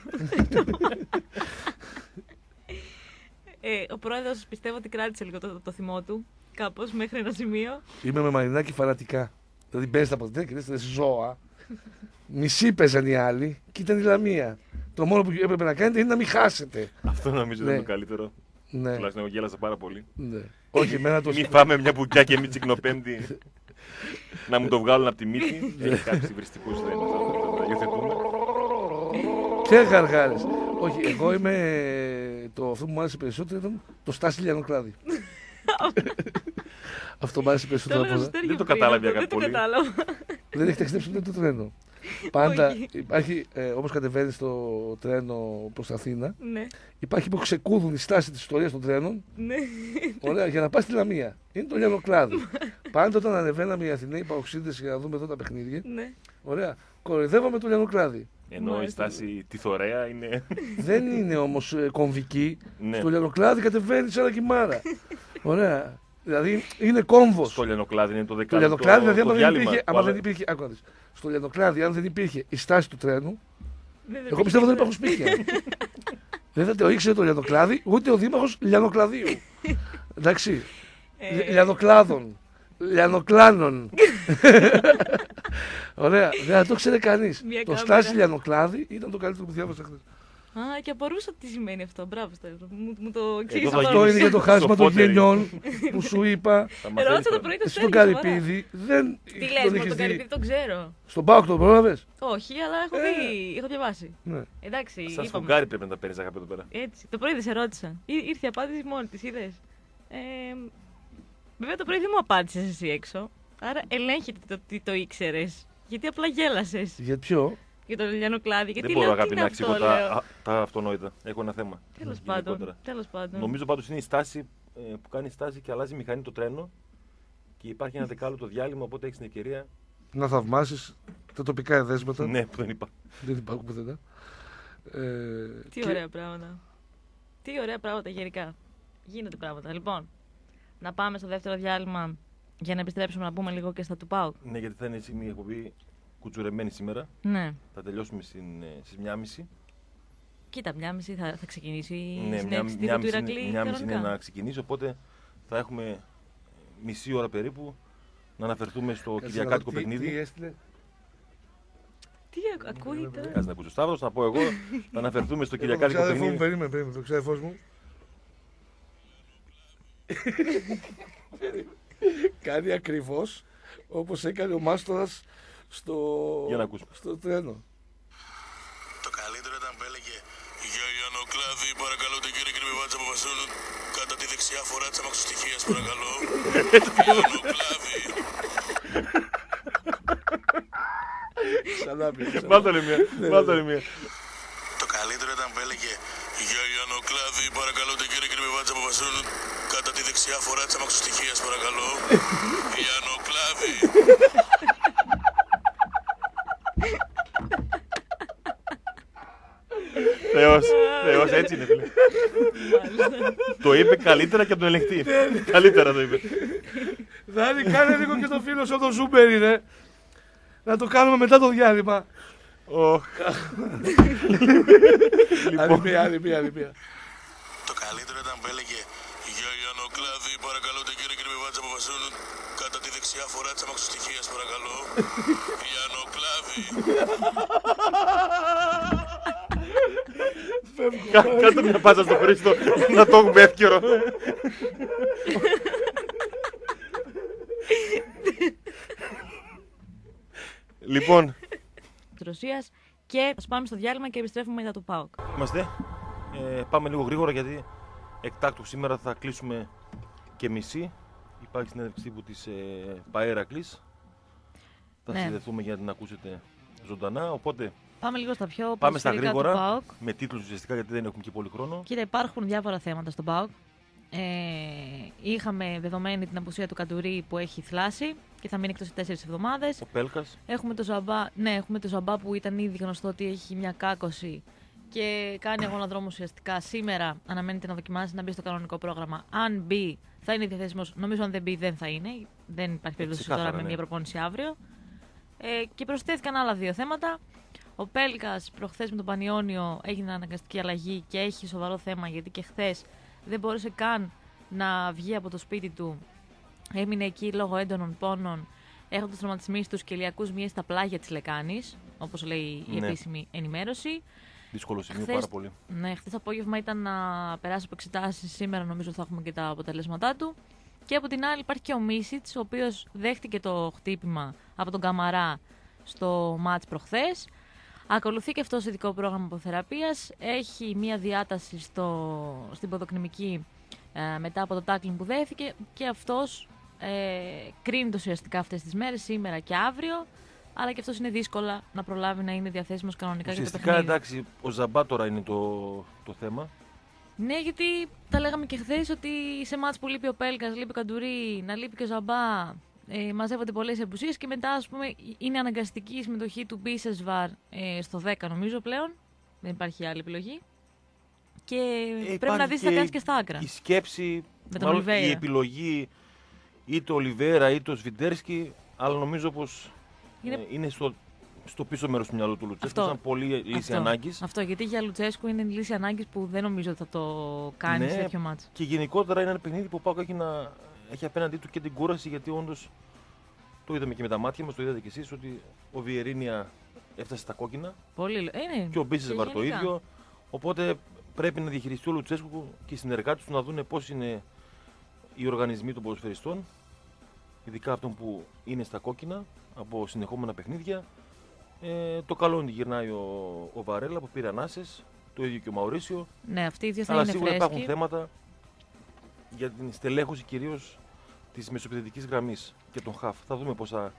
Ο πρόεδρος πιστεύω ότι κράτησε λίγο το θυμό του. Κάπως μέχρι ένα σημείο. Είμαι με Μαρινάκη φανατικά. Δηλαδή μπαίνεις από την και είστε ζώα. Μισή παίζαν οι άλλοι και ήταν η Λαμία. Το μόνο που έπρεπε να κάνετε είναι να μην χάσετε. Αυτό νομίζω είναι το καλύτερο. Ναι. Τουλάχιστον εγώ γέλασα πάρα πολύ. Ναι. Όχι, εμένα το. Μην φάμε μια μπουκιά και μην τσικνοπέμπτη. Να μου το βγάλουν από τη μύτη. Έχει κάποιους υβριστικούς θα υιοθετούμε. Και γαργάρες. Όχι, εγώ είμαι. Αυτό που μου άρεσε περισσότερο ήταν το Στάση Λιανοκλάδη. Αυτό μου άρεσε περισσότερο από όλα. Δεν το κατάλαβε για κάτι πολύ. Δεν έχει ταξιδέψει ούτε το τρένο. Πάντα υπάρχει, όπως κατεβαίνει στο τρένο προς Αθήνα, υπάρχει που ξεκούδουν η στάση της ιστορίας των τρένων. Ωραία, για να πας στη Λαμία. Είναι το Λιανοκλάδι. Πάντα όταν ανεβαίναμε οι Αθηναίοι παοξίδες για να δούμε εδώ τα παιχνίδια, ωραία, κοροϊδεύαμε το Λιανοκλάδι. Ενώ η στάση τη Θωρέα είναι. Δεν είναι όμως κομβική. Στο Λιανοκλάδι κατεβαίνει σαν κοιμάρα. Ωραία. Δηλαδή είναι κόμβος. Στο Λιανοκλάδι είναι το δεκάλεπτο. Το Λιανοκλάδι, δηλαδή, άμα δεν υπήρχε. Στο Λιανοκλάδι, αν δεν υπήρχε η στάση του τρένου, εγώ πιστεύω δεν υπάρχουν σπίτια. Δεν θα το ήξερε το Λιανοκλάδι, ούτε ο δήμαρχος Λιανοκλαδίου. Εντάξει. Λιανοκλάδων. Λιανοκλάνων. Ωραία. Δεν θα το ξέρει κανείς. Το Στάση Λιανοκλάδι ήταν το καλύτερο που διάβασα χθες. Α, και απορούσα τι σημαίνει αυτό. Μπράβο, Σταύρο. Μου το εξήγησε. Αυτό είναι για το χάσμα των γενιών που σου είπα. Ρώτησα το πρωί το στον Καρυπίδη. Δεν. Τι λες, τον Καρυπίδη τον ξέρω. Στον Πάοκ τον πρόλαβες? Όχι, αλλά έχω διαβάσει. Εντάξει. Στα σφουγγάρι πρέπει να τα παίρνεις αγάπη εδώ πέρα. Έτσι. Το πρωί δεν σε ρώτησα. Ήρθε η απάντηση μόνη της, είδες. Βέβαια το πρωί δεν μου απάντησες εσύ έξω. Άρα ελέγχεται ότι το ήξερες. Γιατί απλά γέλασες. Για ποιο? Για το Λιανοκλάδι. Δεν μπορώ, αγάπη, να εξηγώ τα αυτονόητα. Έχω ένα θέμα. Τέλος πάντων. Νομίζω πάντως είναι η στάση που κάνει στάση και αλλάζει μηχανή το τρένο και υπάρχει ένα δεκάλεπτο διάλειμμα, οπότε έχεις την ευκαιρία να θαυμάσεις τα τοπικά εδέσματα. Ναι, που δεν υπάρχουν. Δεν υπάρχουν πουθενά. Τι ωραία πράγματα. Τι ωραία πράγματα γενικά. Γίνονται πράγματα. Λοιπόν, να πάμε στο δεύτερο διάλειμμα για να επιστρέψουμε να πούμε λίγο και στα του ΠΑΟΚ. Ναι, γιατί θα είναι η εκπομπή κουτσουρεμένη σήμερα. Ναι. Θα τελειώσουμε στις 1.30. Κοίτα, 1.30 θα ξεκινήσει η συνέντευξη του Ηρακλή. 1.30 είναι να ξεκινήσει, οπότε θα έχουμε μισή ώρα περίπου να αναφερθούμε στο κυριακάτικο παιχνίδι. Τι έστειλε? Τι ακούγεται? Κάτσε να ακούσει ο Σταύρος, να πω εγώ. Θα αναφερθούμε στο κυριακάτικο παιχνίδι. Περίμενε, το ξάδερφός μου. Κάνει ακριβώς όπως έκανε ο Μάστορας στο τρένο. Το καλύτερο ήταν που έλεγε για Λιανοκλάδι, παρακαλώ τον κύριο Κρυμιβάτσα που βασούν κατά τη δεξιά φορά της αμαξοστοιχείας, παρακαλώ. Λιανοκλάδι. Μάλτε μία. Το καλύτερο ήταν που έλεγε για Λιανοκλάδι, παρακαλώ τον κύριο Κρυμιβάτσα που βασούν κατά τη δεξιά φορά της αμαξοστοιχείας, παρακαλώ. Λιανοκλάδι. Θεός, έτσι είναι. Το είπε καλύτερα και από τον ελεγχτή. Καλύτερα το είπε. Δάνη, κάνε λίγο και στο φίλο σου από το Ζούμπερι, ρε. Να το κάνουμε μετά το διάλειμμα. Αλήθεια. Το καλύτερο ήταν που έλεγε για Λιανοκλάδι, παρακαλώ τον κύριο Κρυμιβάτσα που βασούν κατά τη δεξιά φορά της αμαξοστοιχείας, παρακαλώ. Λιανοκλάδι. Κάτω μια πάτσα στο Χρήστο να το έχουμε εύκαιρο. Λοιπόν. Της Ρωσίας και θα πάμε στο διάλειμμα και επιστρέφουμε μετά το ΠΑΟΚ. Είμαστε. Πάμε λίγο γρήγορα γιατί εκτάκτου σήμερα θα κλείσουμε και μισή. Υπάρχει συνέντευξη τύπου της Παέρακλης. Θα συνδεθούμε για να την ακούσετε ζωντανά. Οπότε πάμε λίγο στα πιο πάμε στα γρήγορα. Του ΠΑΟΚ. Με τίτλους ουσιαστικά γιατί δεν έχουμε και πολύ χρόνο. Κοίτα, υπάρχουν διάφορα θέματα στον ΠΑΟΚ. Είχαμε δεδομένη την απουσία του Καντουρί που έχει θλάσει και θα μείνει εκτός 4 εβδομάδες. Ο Πέλκας. Έχουμε το Ζαμπά που ήταν ήδη γνωστό ότι έχει μια κάκωση και κάνει αγώνα δρόμου ουσιαστικά. Σήμερα αναμένεται να δοκιμάσει να μπει στο κανονικό πρόγραμμα. Αν μπει, θα είναι διαθέσιμος. Νομίζω αν δεν μπει, δεν θα είναι. Δεν υπάρχει περίπτωση τώρα με μια προπόνηση αύριο. Και προσθέθηκαν άλλα δύο θέματα. Ο Πέλκας προχθές με τον Πανιόνιο έγινε αναγκαστική αλλαγή και έχει σοβαρό θέμα γιατί και χθες δεν μπόρεσε καν να βγει από το σπίτι του. Έμεινε εκεί λόγω έντονων πόνων, έχοντας τραυματισμούς στους κοιλιακούς μυες στα πλάγια της λεκάνης, όπως λέει η επίσημη ενημέρωση. Δύσκολο σημείο πάρα πολύ. Ναι, χθες απόγευμα ήταν να περάσει από εξετάσεις. Σήμερα νομίζω θα έχουμε και τα αποτελέσματά του. Και από την άλλη υπάρχει και ο Μίσιτς, ο οποίος δέχτηκε το χτύπημα από τον Καμαρά στο μάτς προχθές. Ακολουθεί και αυτό ειδικό πρόγραμμα αποθεραπείας. Έχει μία διάταση στην ποδοκνημική μετά από το τάκλινγκ που δέθηκε και αυτός κρίνεται ουσιαστικά αυτές τις μέρες, σήμερα και αύριο. Αλλά και αυτός είναι δύσκολα να προλάβει να είναι διαθέσιμος κανονικά για το παιχνίδι. Ουσιαστικά εντάξει, ο Ζαμπά τώρα είναι το θέμα. Ναι, γιατί τα λέγαμε και χθες ότι σε μάτς που λείπει ο Πέλκας, λείπει ο Καντουρί, να λείπει και ο Ζαμπά, μαζεύονται πολλές απουσίες και μετά ας πούμε είναι αναγκαστική η συμμετοχή του Μπίσεσβαρ στο 10 νομίζω πλέον. Δεν υπάρχει άλλη επιλογή. Και πρέπει να δεις τι θα κάνεις και στα άκρα. Η σκέψη, μάλλον η επιλογή είτε ο Ολιβέρα είτε ο Σβιντέρσκι, αλλά νομίζω πως είναι στο πίσω μέρος του μυαλού του Λουτσέσκου. Ήταν πολύ λύση ανάγκης. Αυτό, γιατί για Λουτσέσκου είναι λύση ανάγκης που δεν νομίζω ότι θα το κάνει σε τέτοιο μάτσο. Και γενικότερα είναι ένα παιχνίδι που ο ΠΑΟΚ έχει απέναντί του και την κούραση, γιατί όντως το είδαμε και με τα μάτια μας, το είδατε κι εσείς, ότι ο Βιερίνια έφτασε στα κόκκινα. Πολύ, και ο Μπίσεσβαρ το ίδιο. Οπότε πρέπει να διαχειριστεί ο Λουτσέσκου και οι συνεργάτες του να δουν πώς είναι οι οργανισμοί των ποδοσφαιριστών, ειδικά αυτών που είναι στα κόκκινα από συνεχόμενα παιχνίδια. Το καλό είναι ότι γυρνάει ο Βαρέλα που πήρε ανάσες, το ίδιο και ο Μαουρίσιο. Ναι, αυτοί οι δύο θα αλλά είναι σίγουρα φρέσκοι. Υπάρχουν θέματα για την στελέχωση κυρίως της μεσοεπιθετικής γραμμής και τον ΧΑΦ. Θα δούμε πώς θα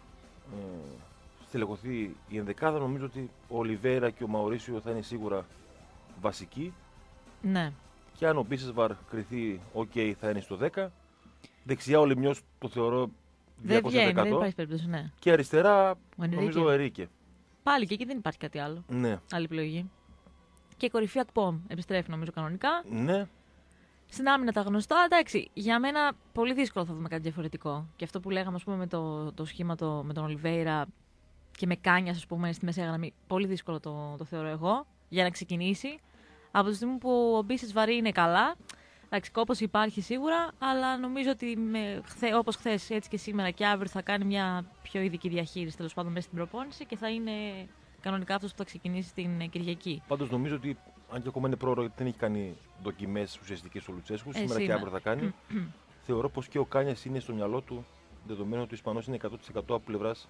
στελεχωθεί η ενδεκάδα. Νομίζω ότι ο Ολιβέρα και ο Μαουρίσιο θα είναι σίγουρα βασικοί. Ναι. Και αν ο Μπίσεσβαρ κριθεί OK θα είναι στο 10. Δεξιά ο Λιμιός το θεωρώ 200%. Δεν υπάρχει περίπτωση, ναι. Και αριστερά νομίζω ο Ερίκε. Πάλι και εκεί δεν υπάρχει κάτι άλλο. Ναι. Άλλη επιλογή. Και η κορυφή Ακπομ επιστρέφει νομίζω κανονικά. Ναι. Στην άμυνα τα γνωστά. Εντάξει, για μένα πολύ δύσκολο θα δούμε κάτι διαφορετικό. Και αυτό που λέγαμε ας πούμε, με το σχήμα με τον Ολιβέηρα και με Κάνιας ας πούμε, στη μεσαία γραμμή, πολύ δύσκολο το θεωρώ εγώ για να ξεκινήσει. Από τη στιγμή που ο Μπίσης Βαρύ είναι καλά. Εντάξει, κόπος υπάρχει σίγουρα, αλλά νομίζω ότι όπως χθες, έτσι και σήμερα και αύριο θα κάνει μια πιο ειδική διαχείριση τέλος πάντων μέσα στην προπόνηση και θα είναι κανονικά αυτός που θα ξεκινήσει την Κυριακή. Πάντως νομίζω ότι, αν και ακόμα είναι πρόωρο, γιατί δεν έχει κάνει δοκιμές ουσιαστικές ο Λουτσέσκου, σήμερα και αύριο θα κάνει. Θεωρώ πως και ο Κάνιας είναι στο μυαλό του, δεδομένου ότι ο Ισπανός είναι 100% από πλευράς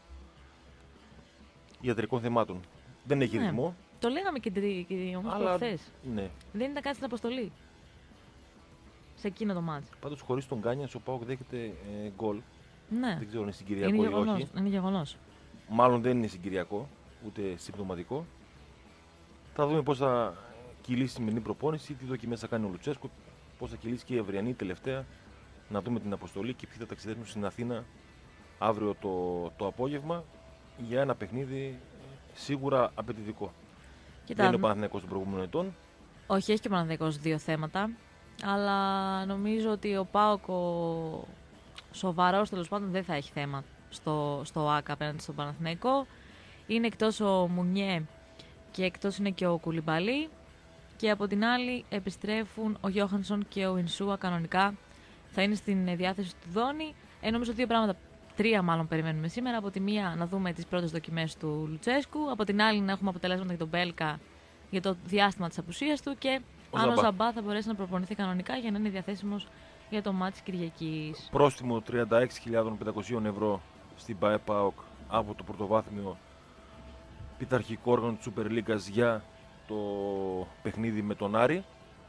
ιατρικών θεμάτων. Δεν έχει ρυθμό. Το λέγαμε και όμως προχθές. Ναι. Δεν ήταν κάτι στην αποστολή. Σε εκείνο το μάτς. Πάντως χωρίς τον Κάνια ο ΠΑΟΚ δέχεται γκολ. Ναι. Δεν ξέρω αν είναι συγκυριακό ή όχι. Είναι γεγονός. Μάλλον δεν είναι συγκυριακό, ούτε συμπτωματικό. Θα δούμε πώς θα κυλήσει η σημερινή προπόνηση, τι δοκιμές θα κάνει ο Λουτσέσκου, πώς θα κυλήσει και η αυριανή τελευταία. Να δούμε την αποστολή και ποιοι θα ταξιδέψουν στην Αθήνα αύριο το απόγευμα για ένα παιχνίδι σίγουρα απαιτητικό. Δεν είναι ο Παναθηναϊκός των προηγούμενων ετών. Όχι, έχει και ο Παναθηναϊκός δύο θέματα. Αλλά νομίζω ότι ο ΠΑΟΚ ο σοβαρός τέλος πάντων δεν θα έχει θέμα στο ΆΚΑ απέναντι στον Παναθηναϊκό. Είναι εκτός ο Μουνιέ και εκτός είναι και ο Κουλιμπαλί. Και από την άλλη επιστρέφουν ο Γιώχανσον και ο Ινσούα κανονικά. Θα είναι στην διάθεση του Δόνη. Νομίζω δύο πράγματα, τρία μάλλον περιμένουμε σήμερα. Από τη μία να δούμε τις πρώτες δοκιμές του Λουτσέσκου. Από την άλλη να έχουμε αποτελέσματα για τον Μπέλκα για το διάστημα της απουσίας του και αν ο Ζαμπά θα μπορέσει να προπονηθεί κανονικά για να είναι διαθέσιμος για το μάτς Κυριακής. Πρόστιμο 36.500 ευρώ στην ΠΑΕ-ΠΑΟΚ από το πρωτοβάθμιο πειθαρχικό όργανο της Super League για το παιχνίδι με τον Άρη.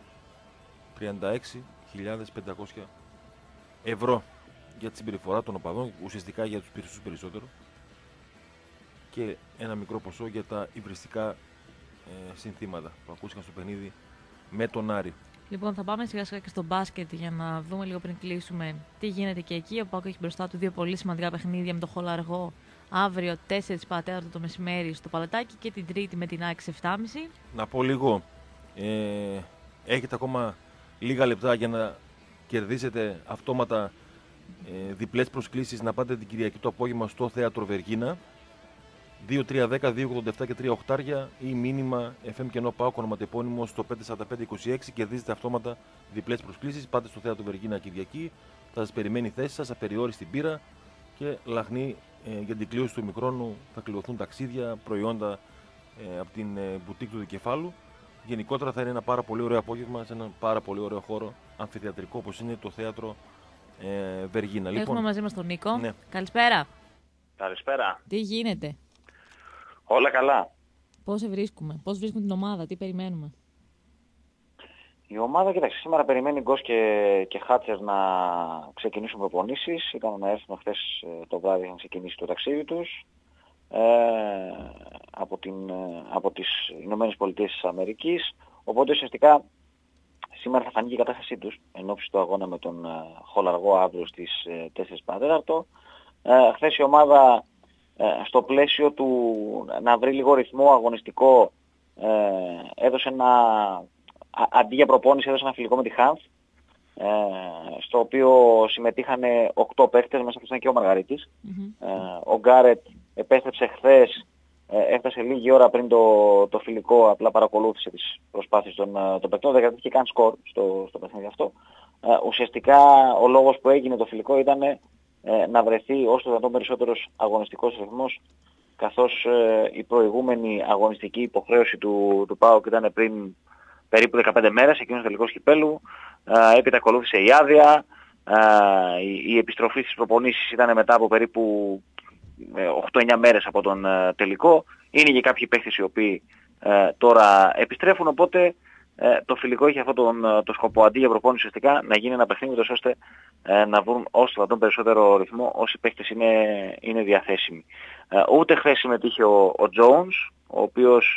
36.500 ευρώ για τη συμπεριφορά των οπαδών, ουσιαστικά για τους περισσότερους περισσότερο, και ένα μικρό ποσό για τα υβριστικά συνθήματα που ακούστηκαν στο παιχνίδι με τον Άρη. Λοιπόν, θα πάμε σιγά σιγά και στο μπάσκετ για να δούμε λίγο πριν κλείσουμε τι γίνεται και εκεί. Ο ΠΑΟΚ έχει μπροστά του δύο πολύ σημαντικά παιχνίδια με το Χολαργό αύριο 4 παρατέταρτο το μεσημέρι στο Παλατάκι και την Τρίτη με την ΑΕΚ 7.30. Να πω λίγο, έχετε ακόμα λίγα λεπτά για να κερδίσετε αυτόματα διπλές προσκλήσεις να πάτε την Κυριακή το απόγευμα στο Θέατρο Βεργίνα. 2-3-10, 2-87 και 3 οχτάρια ή μήνυμα FM Κενό ΠΑΟΚ ονοματεπώνυμο στο 54526. Κερδίζετε αυτόματα διπλές προσκλήσεις. Πάτε στο Θέατρο Βεργίνα Κυριακή. Θα σας περιμένει η θέση σας, απεριόριστη μπύρα και λαχνή για την κλήρωση του ημικρόνου. Θα κληρωθούν ταξίδια, προϊόντα από την μπουτίκ του Δικεφάλου. Γενικότερα θα είναι ένα πάρα πολύ ωραίο απόγευμα σε ένα πάρα πολύ ωραίο χώρο αμφιθεατρικό όπως είναι το Θέατρο Βεργίνα. Έχουμε μαζί μας τον Νίκο. Ναι. Καλησπέρα. Καλησπέρα. Τι γίνεται? Όλα καλά. Πώς βρίσκουμε την ομάδα, τι περιμένουμε? Η ομάδα, κοίταξε, σήμερα περιμένει Γκος και Χάτσερ να ξεκινήσουν προπονήσεις. Ήταν να έρθουν χθες το βράδυ να ξεκινήσει το ταξίδι τους από τις Ηνωμένες Πολιτείες της Αμερικής. Οπότε ουσιαστικά σήμερα θα φανεί και η κατάστασή τους εν ώψη του αγώνα με τον Χολαργό αύριο στις 4 παρατέταρτο. Χθες η ομάδα στο πλαίσιο του να βρει λίγο ρυθμό αγωνιστικό έδωσε αντί για προπόνηση έδωσε ένα φιλικό με τη Χάνθ, στο οποίο συμμετείχαν 8 παίχτες, μέσα αυτός ήταν και ο Μαργαρίτης. Ο Γκάρετ επέστρεψε χθες, έφτασε λίγη ώρα πριν το φιλικό, απλά παρακολούθησε τις προσπάθειες των παιχτών, δεν κρατήθηκε καν σκορ στο παιχνίδι αυτό. Ουσιαστικά ο λόγος που έγινε το φιλικό ήταν να βρεθεί όσο το δυνατόν περισσότερος αγωνιστικός ρυθμός, καθώς η προηγούμενη αγωνιστική υποχρέωση του ΠΑΟΚ ήταν πριν περίπου 15 μέρες, εκείνος τελικός κυπέλου, έπειτα ακολούθησε η άδεια, η επιστροφή στις προπονήσεις ήταν μετά από περίπου 8-9 μέρες από τον τελικό. Είναι και κάποιοι παίχτες οι οποίοι τώρα επιστρέφουν, οπότε το φιλικό είχε αυτόν το σκοπό, αντί για προπόνηση ουσιαστικά να γίνει ένα παιχνίδι ώστε να βρουν όσο θα τον περισσότερο ρυθμό όσοι παίχτες είναι διαθέσιμοι. Ούτε χθες συμμετείχε ο Jones, ο οποίος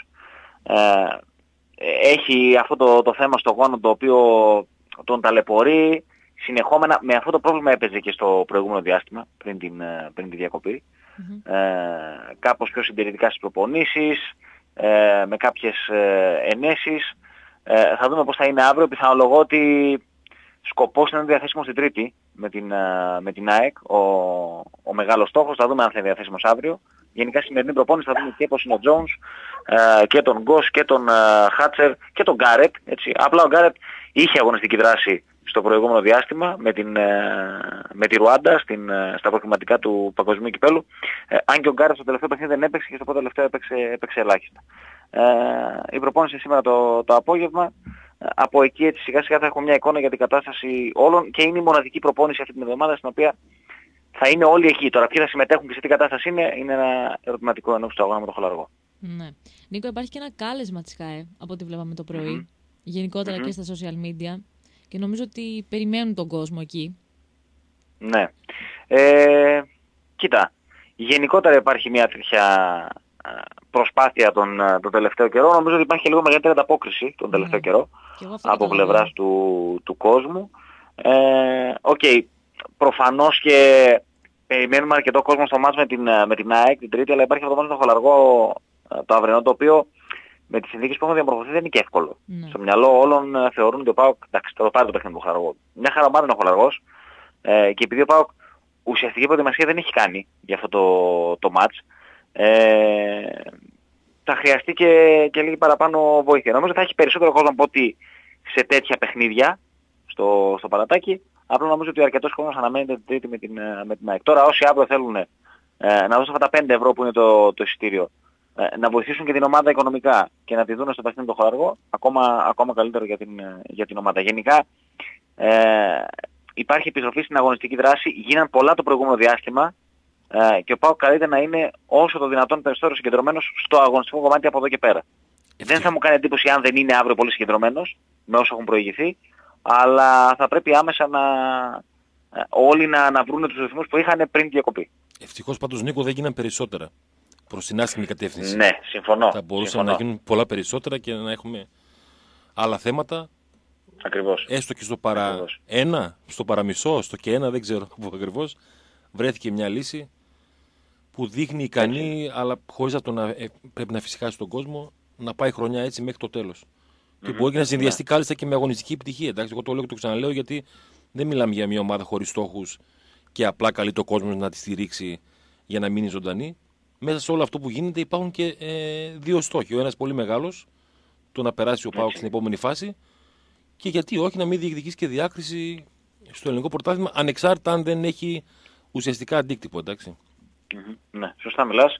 έχει αυτό το θέμα στο γόνο το οποίο τον ταλαιπωρεί συνεχόμενα. Με αυτό το πρόβλημα έπαιζε και στο προηγούμενο διάστημα πριν τη διακοπή. Κάπως πιο συντηρητικά στις προπονήσεις, με κάποιες ενέσεις. Θα δούμε πώς θα είναι αύριο. Πιθανολογώ ότι σκοπός είναι διαθέσιμος την Τρίτη με την ΑΕΚ, ο μεγάλος στόχος. Θα δούμε αν θα είναι διαθέσιμος αύριο. Γενικά σημερινή προπόνηση θα δούμε και πώς είναι ο Jones και τον Γκος και τον Χάτσερ και τον Γκάρετ. Απλά ο Γκάρετ είχε αγωνιστική δράση στο προηγούμενο διάστημα με τη Ρουάντα στα προκριματικά του Παγκοσμίου Κυπέλου. Αν και ο Γκάρετ στο τελευταίο παιχνίδι δεν έπαιξε και στο πρώτο τελευταίο έπαιξε ελάχιστα. Η προπόνηση σήμερα το απόγευμα. Από εκεί έτσι σιγά σιγά θα έχουμε μια εικόνα για την κατάσταση όλων και είναι η μοναδική προπόνηση αυτή την εβδομάδα στην οποία θα είναι όλοι εκεί. Τώρα ποιοι θα συμμετέχουν και σε τι κατάσταση είναι ένα ερωτηματικό ενόψει του αγώνα με τον Χολαργό. Ναι. Νίκο, υπάρχει και ένα κάλεσμα της ΚΑΕ από ό,τι βλέπαμε το πρωί, γενικότερα και στα social media, και νομίζω ότι περιμένουν τον κόσμο εκεί. Ναι. Κοίτα, γενικότερα υπάρχει μια τέτοια προσπάθεια τον τελευταίο καιρό. Νομίζω ότι υπάρχει λίγο μεγαλύτερη ανταπόκριση τον τελευταίο καιρό από πλευράς του κόσμου. Προφανώς και περιμένουμε αρκετό κόσμο στο μάτς με την ΑΕΚ την Τρίτη, αλλά υπάρχει αυτό το μάτς με τον Χολαργό το αυριανό, το οποίο με τις συνθήκες που έχουν διαμορφωθεί δεν είναι και εύκολο. Στο μυαλό όλων θεωρούν ότι ο ΠΑΟΚ θα το πάρει το παιχνίδι του Χολαργό. Μια χαρά ομάδα είναι ο Χολαργός και επειδή ο ΠΑΟΚ ουσιαστική προετοιμασία δεν έχει κάνει για αυτό το μάτς, θα χρειαστεί και λίγη παραπάνω βοήθεια. Νομίζω θα έχει περισσότερο κόσμο από ότι σε τέτοια παιχνίδια στο Παλατάκι. Απλά νομίζω ότι αρκετός κόσμος αναμένεται την Τρίτη με την ΑΕΚ. Τώρα όσοι αύριο θέλουν να δώσουν αυτά τα 5 ευρώ που είναι το εισιτήριο να βοηθήσουν και την ομάδα οικονομικά και να τη δουν στο παιχνίδι το χωραργό, ακόμα καλύτερο για την ομάδα. Γενικά υπάρχει επιστροφή στην αγωνιστική δράση, γίναν πολλά το προηγούμενο διάστημα και ο ΠΑΟΚ καλείται να είναι όσο το δυνατόν περισσότερο συγκεντρωμένος στο αγωνιστικό κομμάτι από εδώ και πέρα. Δεν θα μου κάνει εντύπωση αν δεν είναι αύριο πολύ συγκεντρωμένος με όσο έχουν προηγηθεί, αλλά θα πρέπει άμεσα όλοι να βρουν τους ρυθμούς που είχαν πριν διακοπή. Ευτυχώς πάντως, Νίκο, δεν γίναν περισσότερα προς την άσχημη κατεύθυνση. Ναι, συμφωνώ. Θα μπορούσαν να γίνουν πολλά περισσότερα και να έχουμε άλλα θέματα. Ακριβώς. Έστω και στο παρά ένα, στο παραμισό, στο και ένα, δεν ξέρω πού ακριβώς, βρέθηκε μια λύση που δείχνει ικανή, αλλά χωρίς να πρέπει να φυσικάσει τον κόσμο, να πάει χρονιά έτσι μέχρι το τέλος. Και μπορεί και να συνδυαστεί κάλλιστα και με αγωνιστική επιτυχία. Εντάξει, εγώ το λέω και το ξαναλέω, γιατί δεν μιλάμε για μια ομάδα χωρίς στόχους και απλά καλεί το κόσμο να τη στηρίξει για να μείνει ζωντανή. Μέσα σε όλο αυτό που γίνεται υπάρχουν και δύο στόχοι. Ο ένας πολύ μεγάλος, το να περάσει ο ΠΑΟΚ στην επόμενη φάση, και γιατί όχι να μην διεκδικήσει και διάκριση στο ελληνικό πρωτάθλημα, ανεξάρτητα αν δεν έχει ουσιαστικά αντίκτυπο. Εντάξει. Ναι, σωστά μιλάς.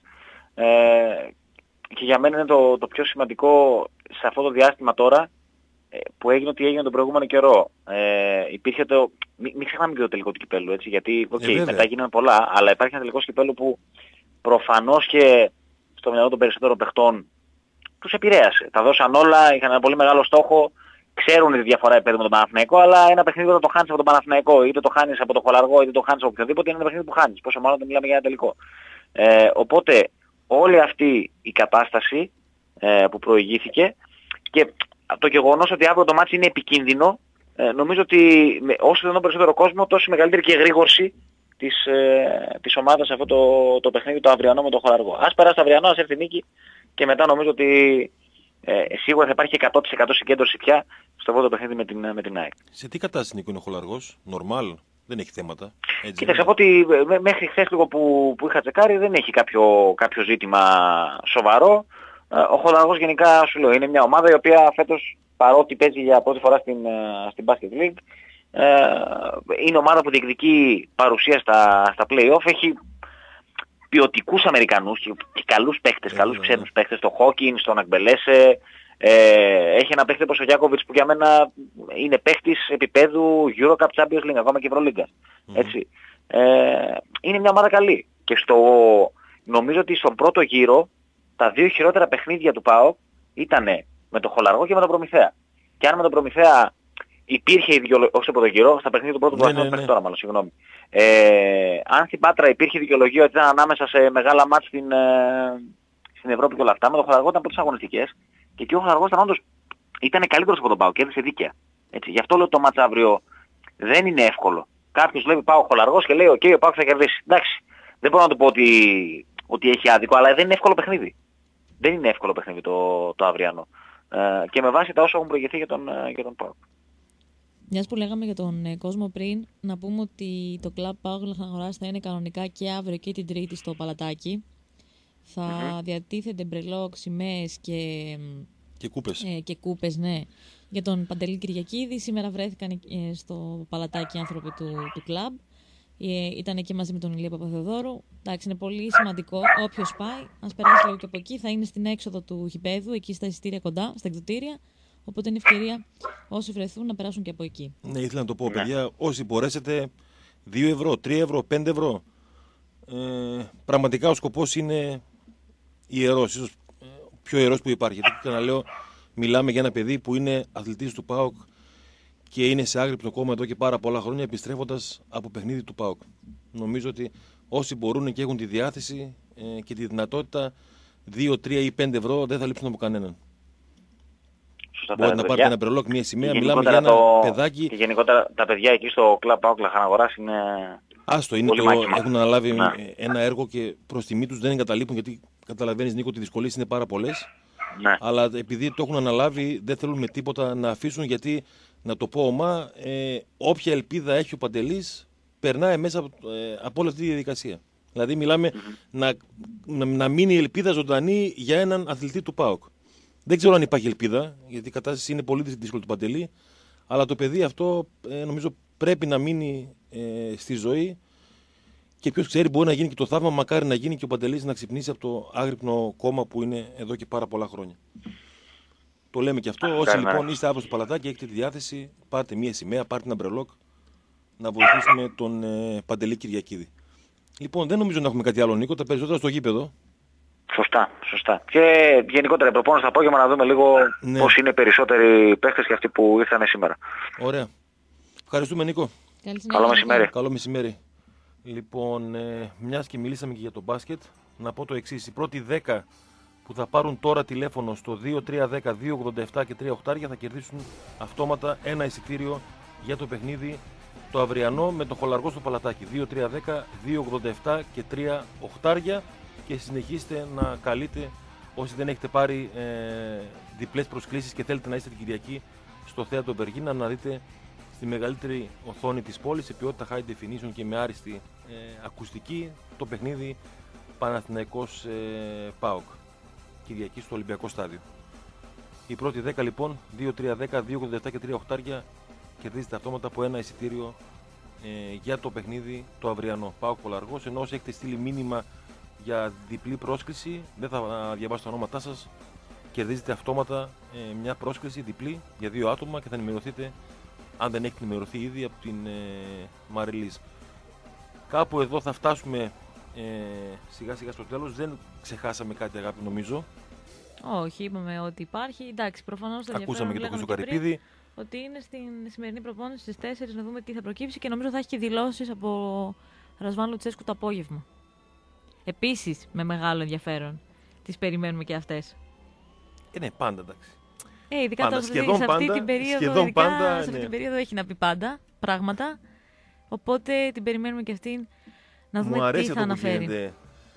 Και για μένα είναι το πιο σημαντικό σε αυτό το διάστημα τώρα, που έγινε ό,τι έγινε τον προηγούμενο καιρό. Υπήρχε μην ξεχνάμε και το τελικό του κυπέλλου, έτσι, γιατί μετά γίνανε πολλά, αλλά υπάρχει ένα τελικό κυπέλλου που προφανώς και στο μυαλό των περισσότερων παιχτών τους επηρέασε. Τα δώσαν όλα, είχαν ένα πολύ μεγάλο στόχο, ξέρουν τη διαφορά επίπεδου με τον Παναθηναϊκό, αλλά ένα παιχνίδι όταν το χάνεις από τον Παναθηναϊκό, είτε το χάνεις από το Χολαργό, είτε το χάνεις από οποιοδήποτε, είναι ένα παιχνίδι που χάνεις. Πόσο μάλλον δεν μιλάμε για ένα τελικό. Οπότε όλη αυτή η κατάσταση που προηγήθηκε και το γεγονός ότι αύριο το μάτσι είναι επικίνδυνο, νομίζω ότι όσο δεν περισσότερο κόσμο, τόσο μεγαλύτερη και εγρήγορση της ομάδας αυτό το παιχνίδι το αυριανό με το Χολαργό. Ας περάσει το αυριανό, ας έρθει νίκη και μετά νομίζω ότι σίγουρα θα υπάρχει 100% συγκέντρωση πια στο πρώτο παιχνίδι με την ΑΕΚ. Σε τι κατάσταση, Νίκο, είναι ο Χολαργός? Νορμάλ, δεν έχει θέματα? Κοίταξε, από ότι μέχρι χθες λίγο που είχα τσεκάρει δεν έχει κάποιο ζήτημα σοβαρό. Ο Χολαργός γενικά, σου λέω, είναι μια ομάδα η οποία φέτος, παρότι παίζει για πρώτη φορά στην Basket League, είναι ομάδα που διεκδικεί παρουσία στα play-off, έχει ποιοτικούς Αμερικανούς και καλούς παίκτες, καλούς ξένους παίκτες, το Hawkins, τον Ακμπελέσε, έχει ένα παίκτη όπως ο Γιάκοβιτς που για μένα είναι παίκτης επίπεδου Eurocup, Champions League, ακόμα και Ευρωλίγκα. Έτσι. Είναι μια ομάδα καλή και νομίζω ότι στον πρώτο γύρο τα δύο χειρότερα παιχνίδια του ΠΑΟΚ ήταν με τον Χολαργό και με τον Προμηθέα. Και αν με τον Προμηθέα υπήρχε όχι στο πρώτο γύρο, στα παιχνίδια του πρώτου παιχνίδι, τώρα μάλλον, συγγνώμη. Αν στην Πάτρα υπήρχε δικαιολογία ότι ήταν ανάμεσα σε μεγάλα μάτς στην Ευρώπη και όλα αυτά, με τον Χολαργό ήταν πρώτες αγωνιστικές και εκεί ο Χολαργός ήταν καλύτερος από τον ΠΑΟΚ και έδειξε δίκαια. Έτσι. Γι' αυτό λέω το μάτς αύριο δεν είναι εύκολο. Κάποιος λέει ΠΑΟΚ Χολαργός και λέει: OK, ο ΠΑΟΚ θα κερδίσει. Εντάξει, δεν μπορώ να του πω ότι έχει άδικο, αλλά δεν είναι εύκολο παιχνίδι. Δεν είναι εύκολο παιχνίδι το αυριανό. Και με βάση τα όσα έχουν προηγηθεί για τον ΠΑΟΚ. Μιας που λέγαμε για τον κόσμο πριν, να πούμε ότι το κλαμπ ΠΑΟΚ Λαχαναγοράς θα είναι κανονικά και αύριο και την Τρίτη στο Παλατάκι. Θα διατίθενται μπρελόκ, σημαίες και κούπες, ναι, για τον Παντελή Κυριακίδη. Σήμερα βρέθηκαν στο Παλατάκι άνθρωποι του κλαμπ. Ήταν εκεί μαζί με τον Ηλία Παπαθεοδόρου. Εντάξει, είναι πολύ σημαντικό. Όποιος πάει, ας περάσει λίγο και από εκεί. Θα είναι στην έξοδο του γηπέδου, εκεί στα εισιτήρια κοντά, στα εκδοτήρια. Οπότε είναι ευκαιρία όσοι βρεθούν να περάσουν και από εκεί. Ναι, ήθελα να το πω, παιδιά. Όσοι μπορέσετε, 2 ευρώ, 3 ευρώ, 5 ευρώ. Πραγματικά ο σκοπός είναι ιερός. Ίσως πιο ιερός που υπάρχει. Γιατί ξαναλέω, μιλάμε για ένα παιδί που είναι αθλητής του ΠΑΟΚ και είναι σε άγρυπνο κόμμα εδώ και πάρα πολλά χρόνια, επιστρέφοντας από παιχνίδι του ΠΑΟΚ. Νομίζω ότι όσοι μπορούν και έχουν τη διάθεση και τη δυνατότητα, 2, 3 ή 5 ευρώ δεν θα λείψουν από κανέναν. Μπορείτε να πάρετε ένα μπρελόκ, μια σημαία, μιλάμε για ένα παιδάκι. Και γενικότερα τα παιδιά εκεί στο κλαμπ ΠΑΟΚ Λαχαναγοράς είναι. Άστο, έχουν αναλάβει ένα έργο και προς τιμή τους δεν εγκαταλείπουν, γιατί καταλαβαίνεις, Νίκο, ότι οι δυσκολίες είναι πάρα πολλές. Ναι. Αλλά επειδή το έχουν αναλάβει, δεν θέλουν με τίποτα να αφήσουν, γιατί, να το πω ομά, όποια ελπίδα έχει ο Παντελής περνάει μέσα από όλη αυτή τη διαδικασία. Δηλαδή μιλάμε να μείνει η ελπίδα ζωντανή για έναν αθλητή του ΠΑΟΚ. Δεν ξέρω αν υπάρχει ελπίδα, γιατί η κατάσταση είναι πολύ δύσκολη του Παντελή, αλλά το παιδί αυτό νομίζω πρέπει να μείνει στη ζωή Και ποιος ξέρει, μπορεί να γίνει και το θαύμα, μακάρι να γίνει και ο Παντελής να ξυπνήσει από το άγρυπνο κόμμα που είναι εδώ και πάρα πολλά χρόνια. Το λέμε και αυτό. Όσοι λοιπόν είστε αύριο στο Παλατάκι και έχετε τη διάθεση, πάρτε μία σημαία, πάρτε ένα μπρελόκ να βοηθήσουμε τον Παντελή Κυριακίδη. Λοιπόν, δεν νομίζω να έχουμε κάτι άλλο, Νίκο, τα περισσότερα στο γήπεδο. Σωστά. Και γενικότερα η προπόνηση το απόγευμα να δούμε λίγο πώς είναι οι περισσότεροι παίχτες και αυτοί που ήρθαν σήμερα. Ωραία. Ευχαριστούμε, Νίκο. Καλό μεσημέρι. Καλό μεσημέρι. Λοιπόν, μιας και μιλήσαμε και για το μπάσκετ, να πω το εξής. Οι πρώτοι 10 που θα πάρουν τώρα τηλέφωνο στο 2310-287 και 3 οχτάρια θα κερδίσουν αυτόματα ένα εισιτήριο για το παιχνίδι το αυριανό με το Χολαργό στο Παλατάκι. 2310-287 και 3 οχτάρια και συνεχίστε να καλείτε όσοι δεν έχετε πάρει διπλές προσκλήσεις και θέλετε να είστε την Κυριακή στο θέατρο Μπεργίνα να δείτε στη μεγαλύτερη οθόνη της πόλης σε ποιότητα high definition και με άριστη ακουστική το παιχνίδι Παναθηναϊκός ΠΑΟΚ Κυριακή στο Ολυμπιακό Στάδιο. Οι πρώτοι 10 λοιπόν 2310-287 και 3 οχτάρια κερδίζετε αυτόματα από ένα εισιτήριο για το παιχνίδι το αυριανό ΠΑΟΚ Χολαργός, ενώ όσοι έχετε στείλει μήνυμα για διπλή πρόσκληση, δεν θα διαβάσω τα ονόματά σας, κερδίζετε αυτόματα μια πρόσκληση διπλή για 2 άτομα και θα ενημερωθείτε, αν δεν έχετε ενημερωθεί ήδη, από την Μαριλίζ. Κάπου εδώ θα φτάσουμε σιγά σιγά στο τέλος. Δεν ξεχάσαμε κάτι, αγάπη, νομίζω. Όχι, είπαμε ότι υπάρχει. Εντάξει, προφανώς ακούσαμε και το Χρήστο Καρυπίδη. Ότι είναι στην σημερινή προπόνηση στις 4 να δούμε τι θα προκύψει και νομίζω θα έχει και δηλώσεις από Ρασβάν Λουτσέσκου το απόγευμα. Επίσης με μεγάλο ενδιαφέρον. Τις περιμένουμε και αυτές. Ναι, πάντα εντάξει. Ειδικά πάντα, σε αυτή την περίοδο, σε αυτή την περίοδο έχει να πει πάντα πράγματα. Οπότε την περιμένουμε και αυτήν να δούμε τι θα αναφέρει. Γίνεται,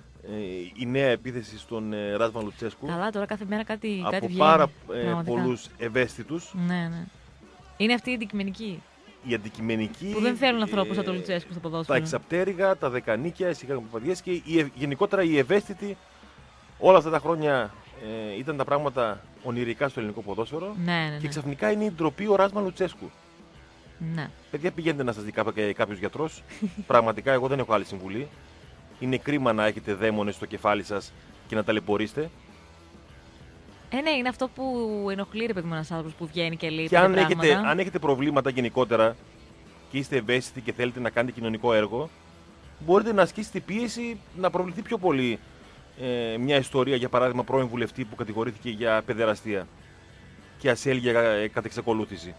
η νέα επίθεση στον Ράσβαν Λουτσέσκου. Καλά, τώρα κάθε μέρα κάτι βγαίνει. Από πάρα πολλούς ευαίσθητους. Ναι. Είναι αυτή η αντικειμενική. Οι αντικειμενικοί. Που δεν θέλουν ανθρώπους σαν τον Λουτσέσκου στο ποδόσφαιρο. Τα εξαπτέρυγα, τα δεκανίκια, οι σιγαγαπαπαδιές και γενικότερα οι ευαίσθητοι. Όλα αυτά τα χρόνια ήταν τα πράγματα ονειρικά στο ελληνικό ποδόσφαιρο. Ναι. Και ξαφνικά είναι η ντροπή ο Ράσβαν Λουτσέσκου. Ναι. Παιδιά, πηγαίνετε να σας δει κάποιος γιατρός. Πραγματικά, εγώ δεν έχω άλλη συμβουλή. Είναι κρίμα να έχετε δαίμονες στο κεφάλι σας και να ταλαιπωρήσετε. Ναι, είναι αυτό που ενοχλεί, ρε παιδί μου, ένας άνθρωπος που βγαίνει και λέει. Και αν έχετε προβλήματα γενικότερα και είστε ευαίσθητοι και θέλετε να κάνετε κοινωνικό έργο, μπορείτε να ασκήσετε πίεση να προβληθεί πιο πολύ μια ιστορία, για παράδειγμα, πρώην βουλευτή που κατηγορήθηκε για παιδεραστία και ασέλγεια κατά εξακολούθηση.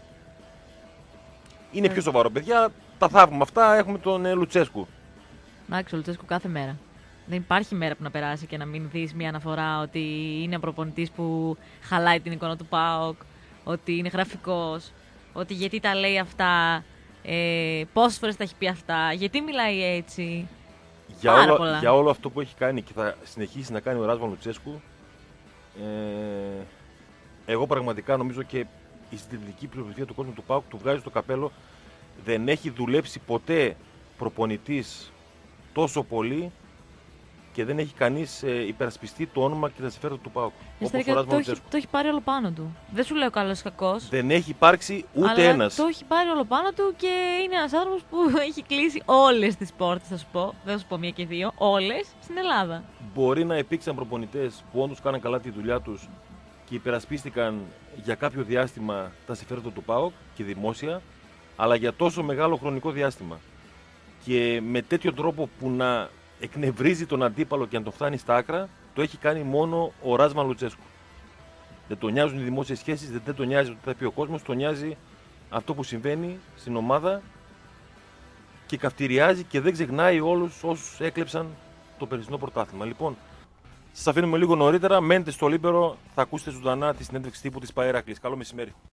Είναι πιο σοβαρό, παιδιά. Τα θαύμα αυτά έχουμε τον Λουτσέσκου. Εντάξει, ο Λουτσέσκου κάθε μέρα. Δεν υπάρχει μέρα που να περάσει και να μην δεις μια αναφορά ότι είναι προπονητής που χαλάει την εικόνα του ΠΑΟΚ, ότι είναι γραφικός, ότι γιατί τα λέει αυτά, πόσες φορές τα έχει πει αυτά, γιατί μιλάει έτσι. Για όλο αυτό που έχει κάνει και θα συνεχίσει να κάνει ο Ράσβαν Λουτσέσκου, εγώ πραγματικά νομίζω και η συντηρητική πλειοψηφία του κόσμου του ΠΑΟΚ του βγάζει το καπέλο. Δεν έχει δουλέψει ποτέ προπονητής τόσο πολύ και δεν έχει κανείς υπερασπιστεί το όνομα και τα συμφέροντα του ΠΑΟΚ. Το έχει πάρει όλο πάνω του. Δεν σου λέω καλός ή κακός. Δεν έχει υπάρξει ούτε ένας. Το έχει πάρει όλο πάνω του και είναι ένας άνθρωπος που έχει κλείσει όλες τις πόρτες, θα σου πω. Δεν θα σου πω μία και δύο. Όλες στην Ελλάδα. Μπορεί να υπήρξαν προπονητές που όντως κάναν καλά τη δουλειά τους και υπερασπίστηκαν για κάποιο διάστημα τα συμφέροντα του ΠΑΟΚ και δημόσια, αλλά για τόσο μεγάλο χρονικό διάστημα και με τέτοιο τρόπο που να εκνευρίζει τον αντίπαλο και να τον φτάνει στα άκρα, το έχει κάνει μόνο ο Ράσβαν Λουτσέσκου. Δεν τον νοιάζουν οι δημόσιες σχέσεις, δεν τον νοιάζει το τι θα πει ο κόσμος, τον νοιάζει αυτό που συμβαίνει στην ομάδα και καυτηριάζει και δεν ξεχνάει όλους όσους έκλεψαν το περσινό πρωτάθλημα. Λοιπόν, σας αφήνουμε λίγο νωρίτερα, μένετε στο Λίμπερο, θα ακούσετε ζωντανά τη συνέντευξη τύπου της ΠΑΕ Ηράκλειας. Καλό μεσημέρι.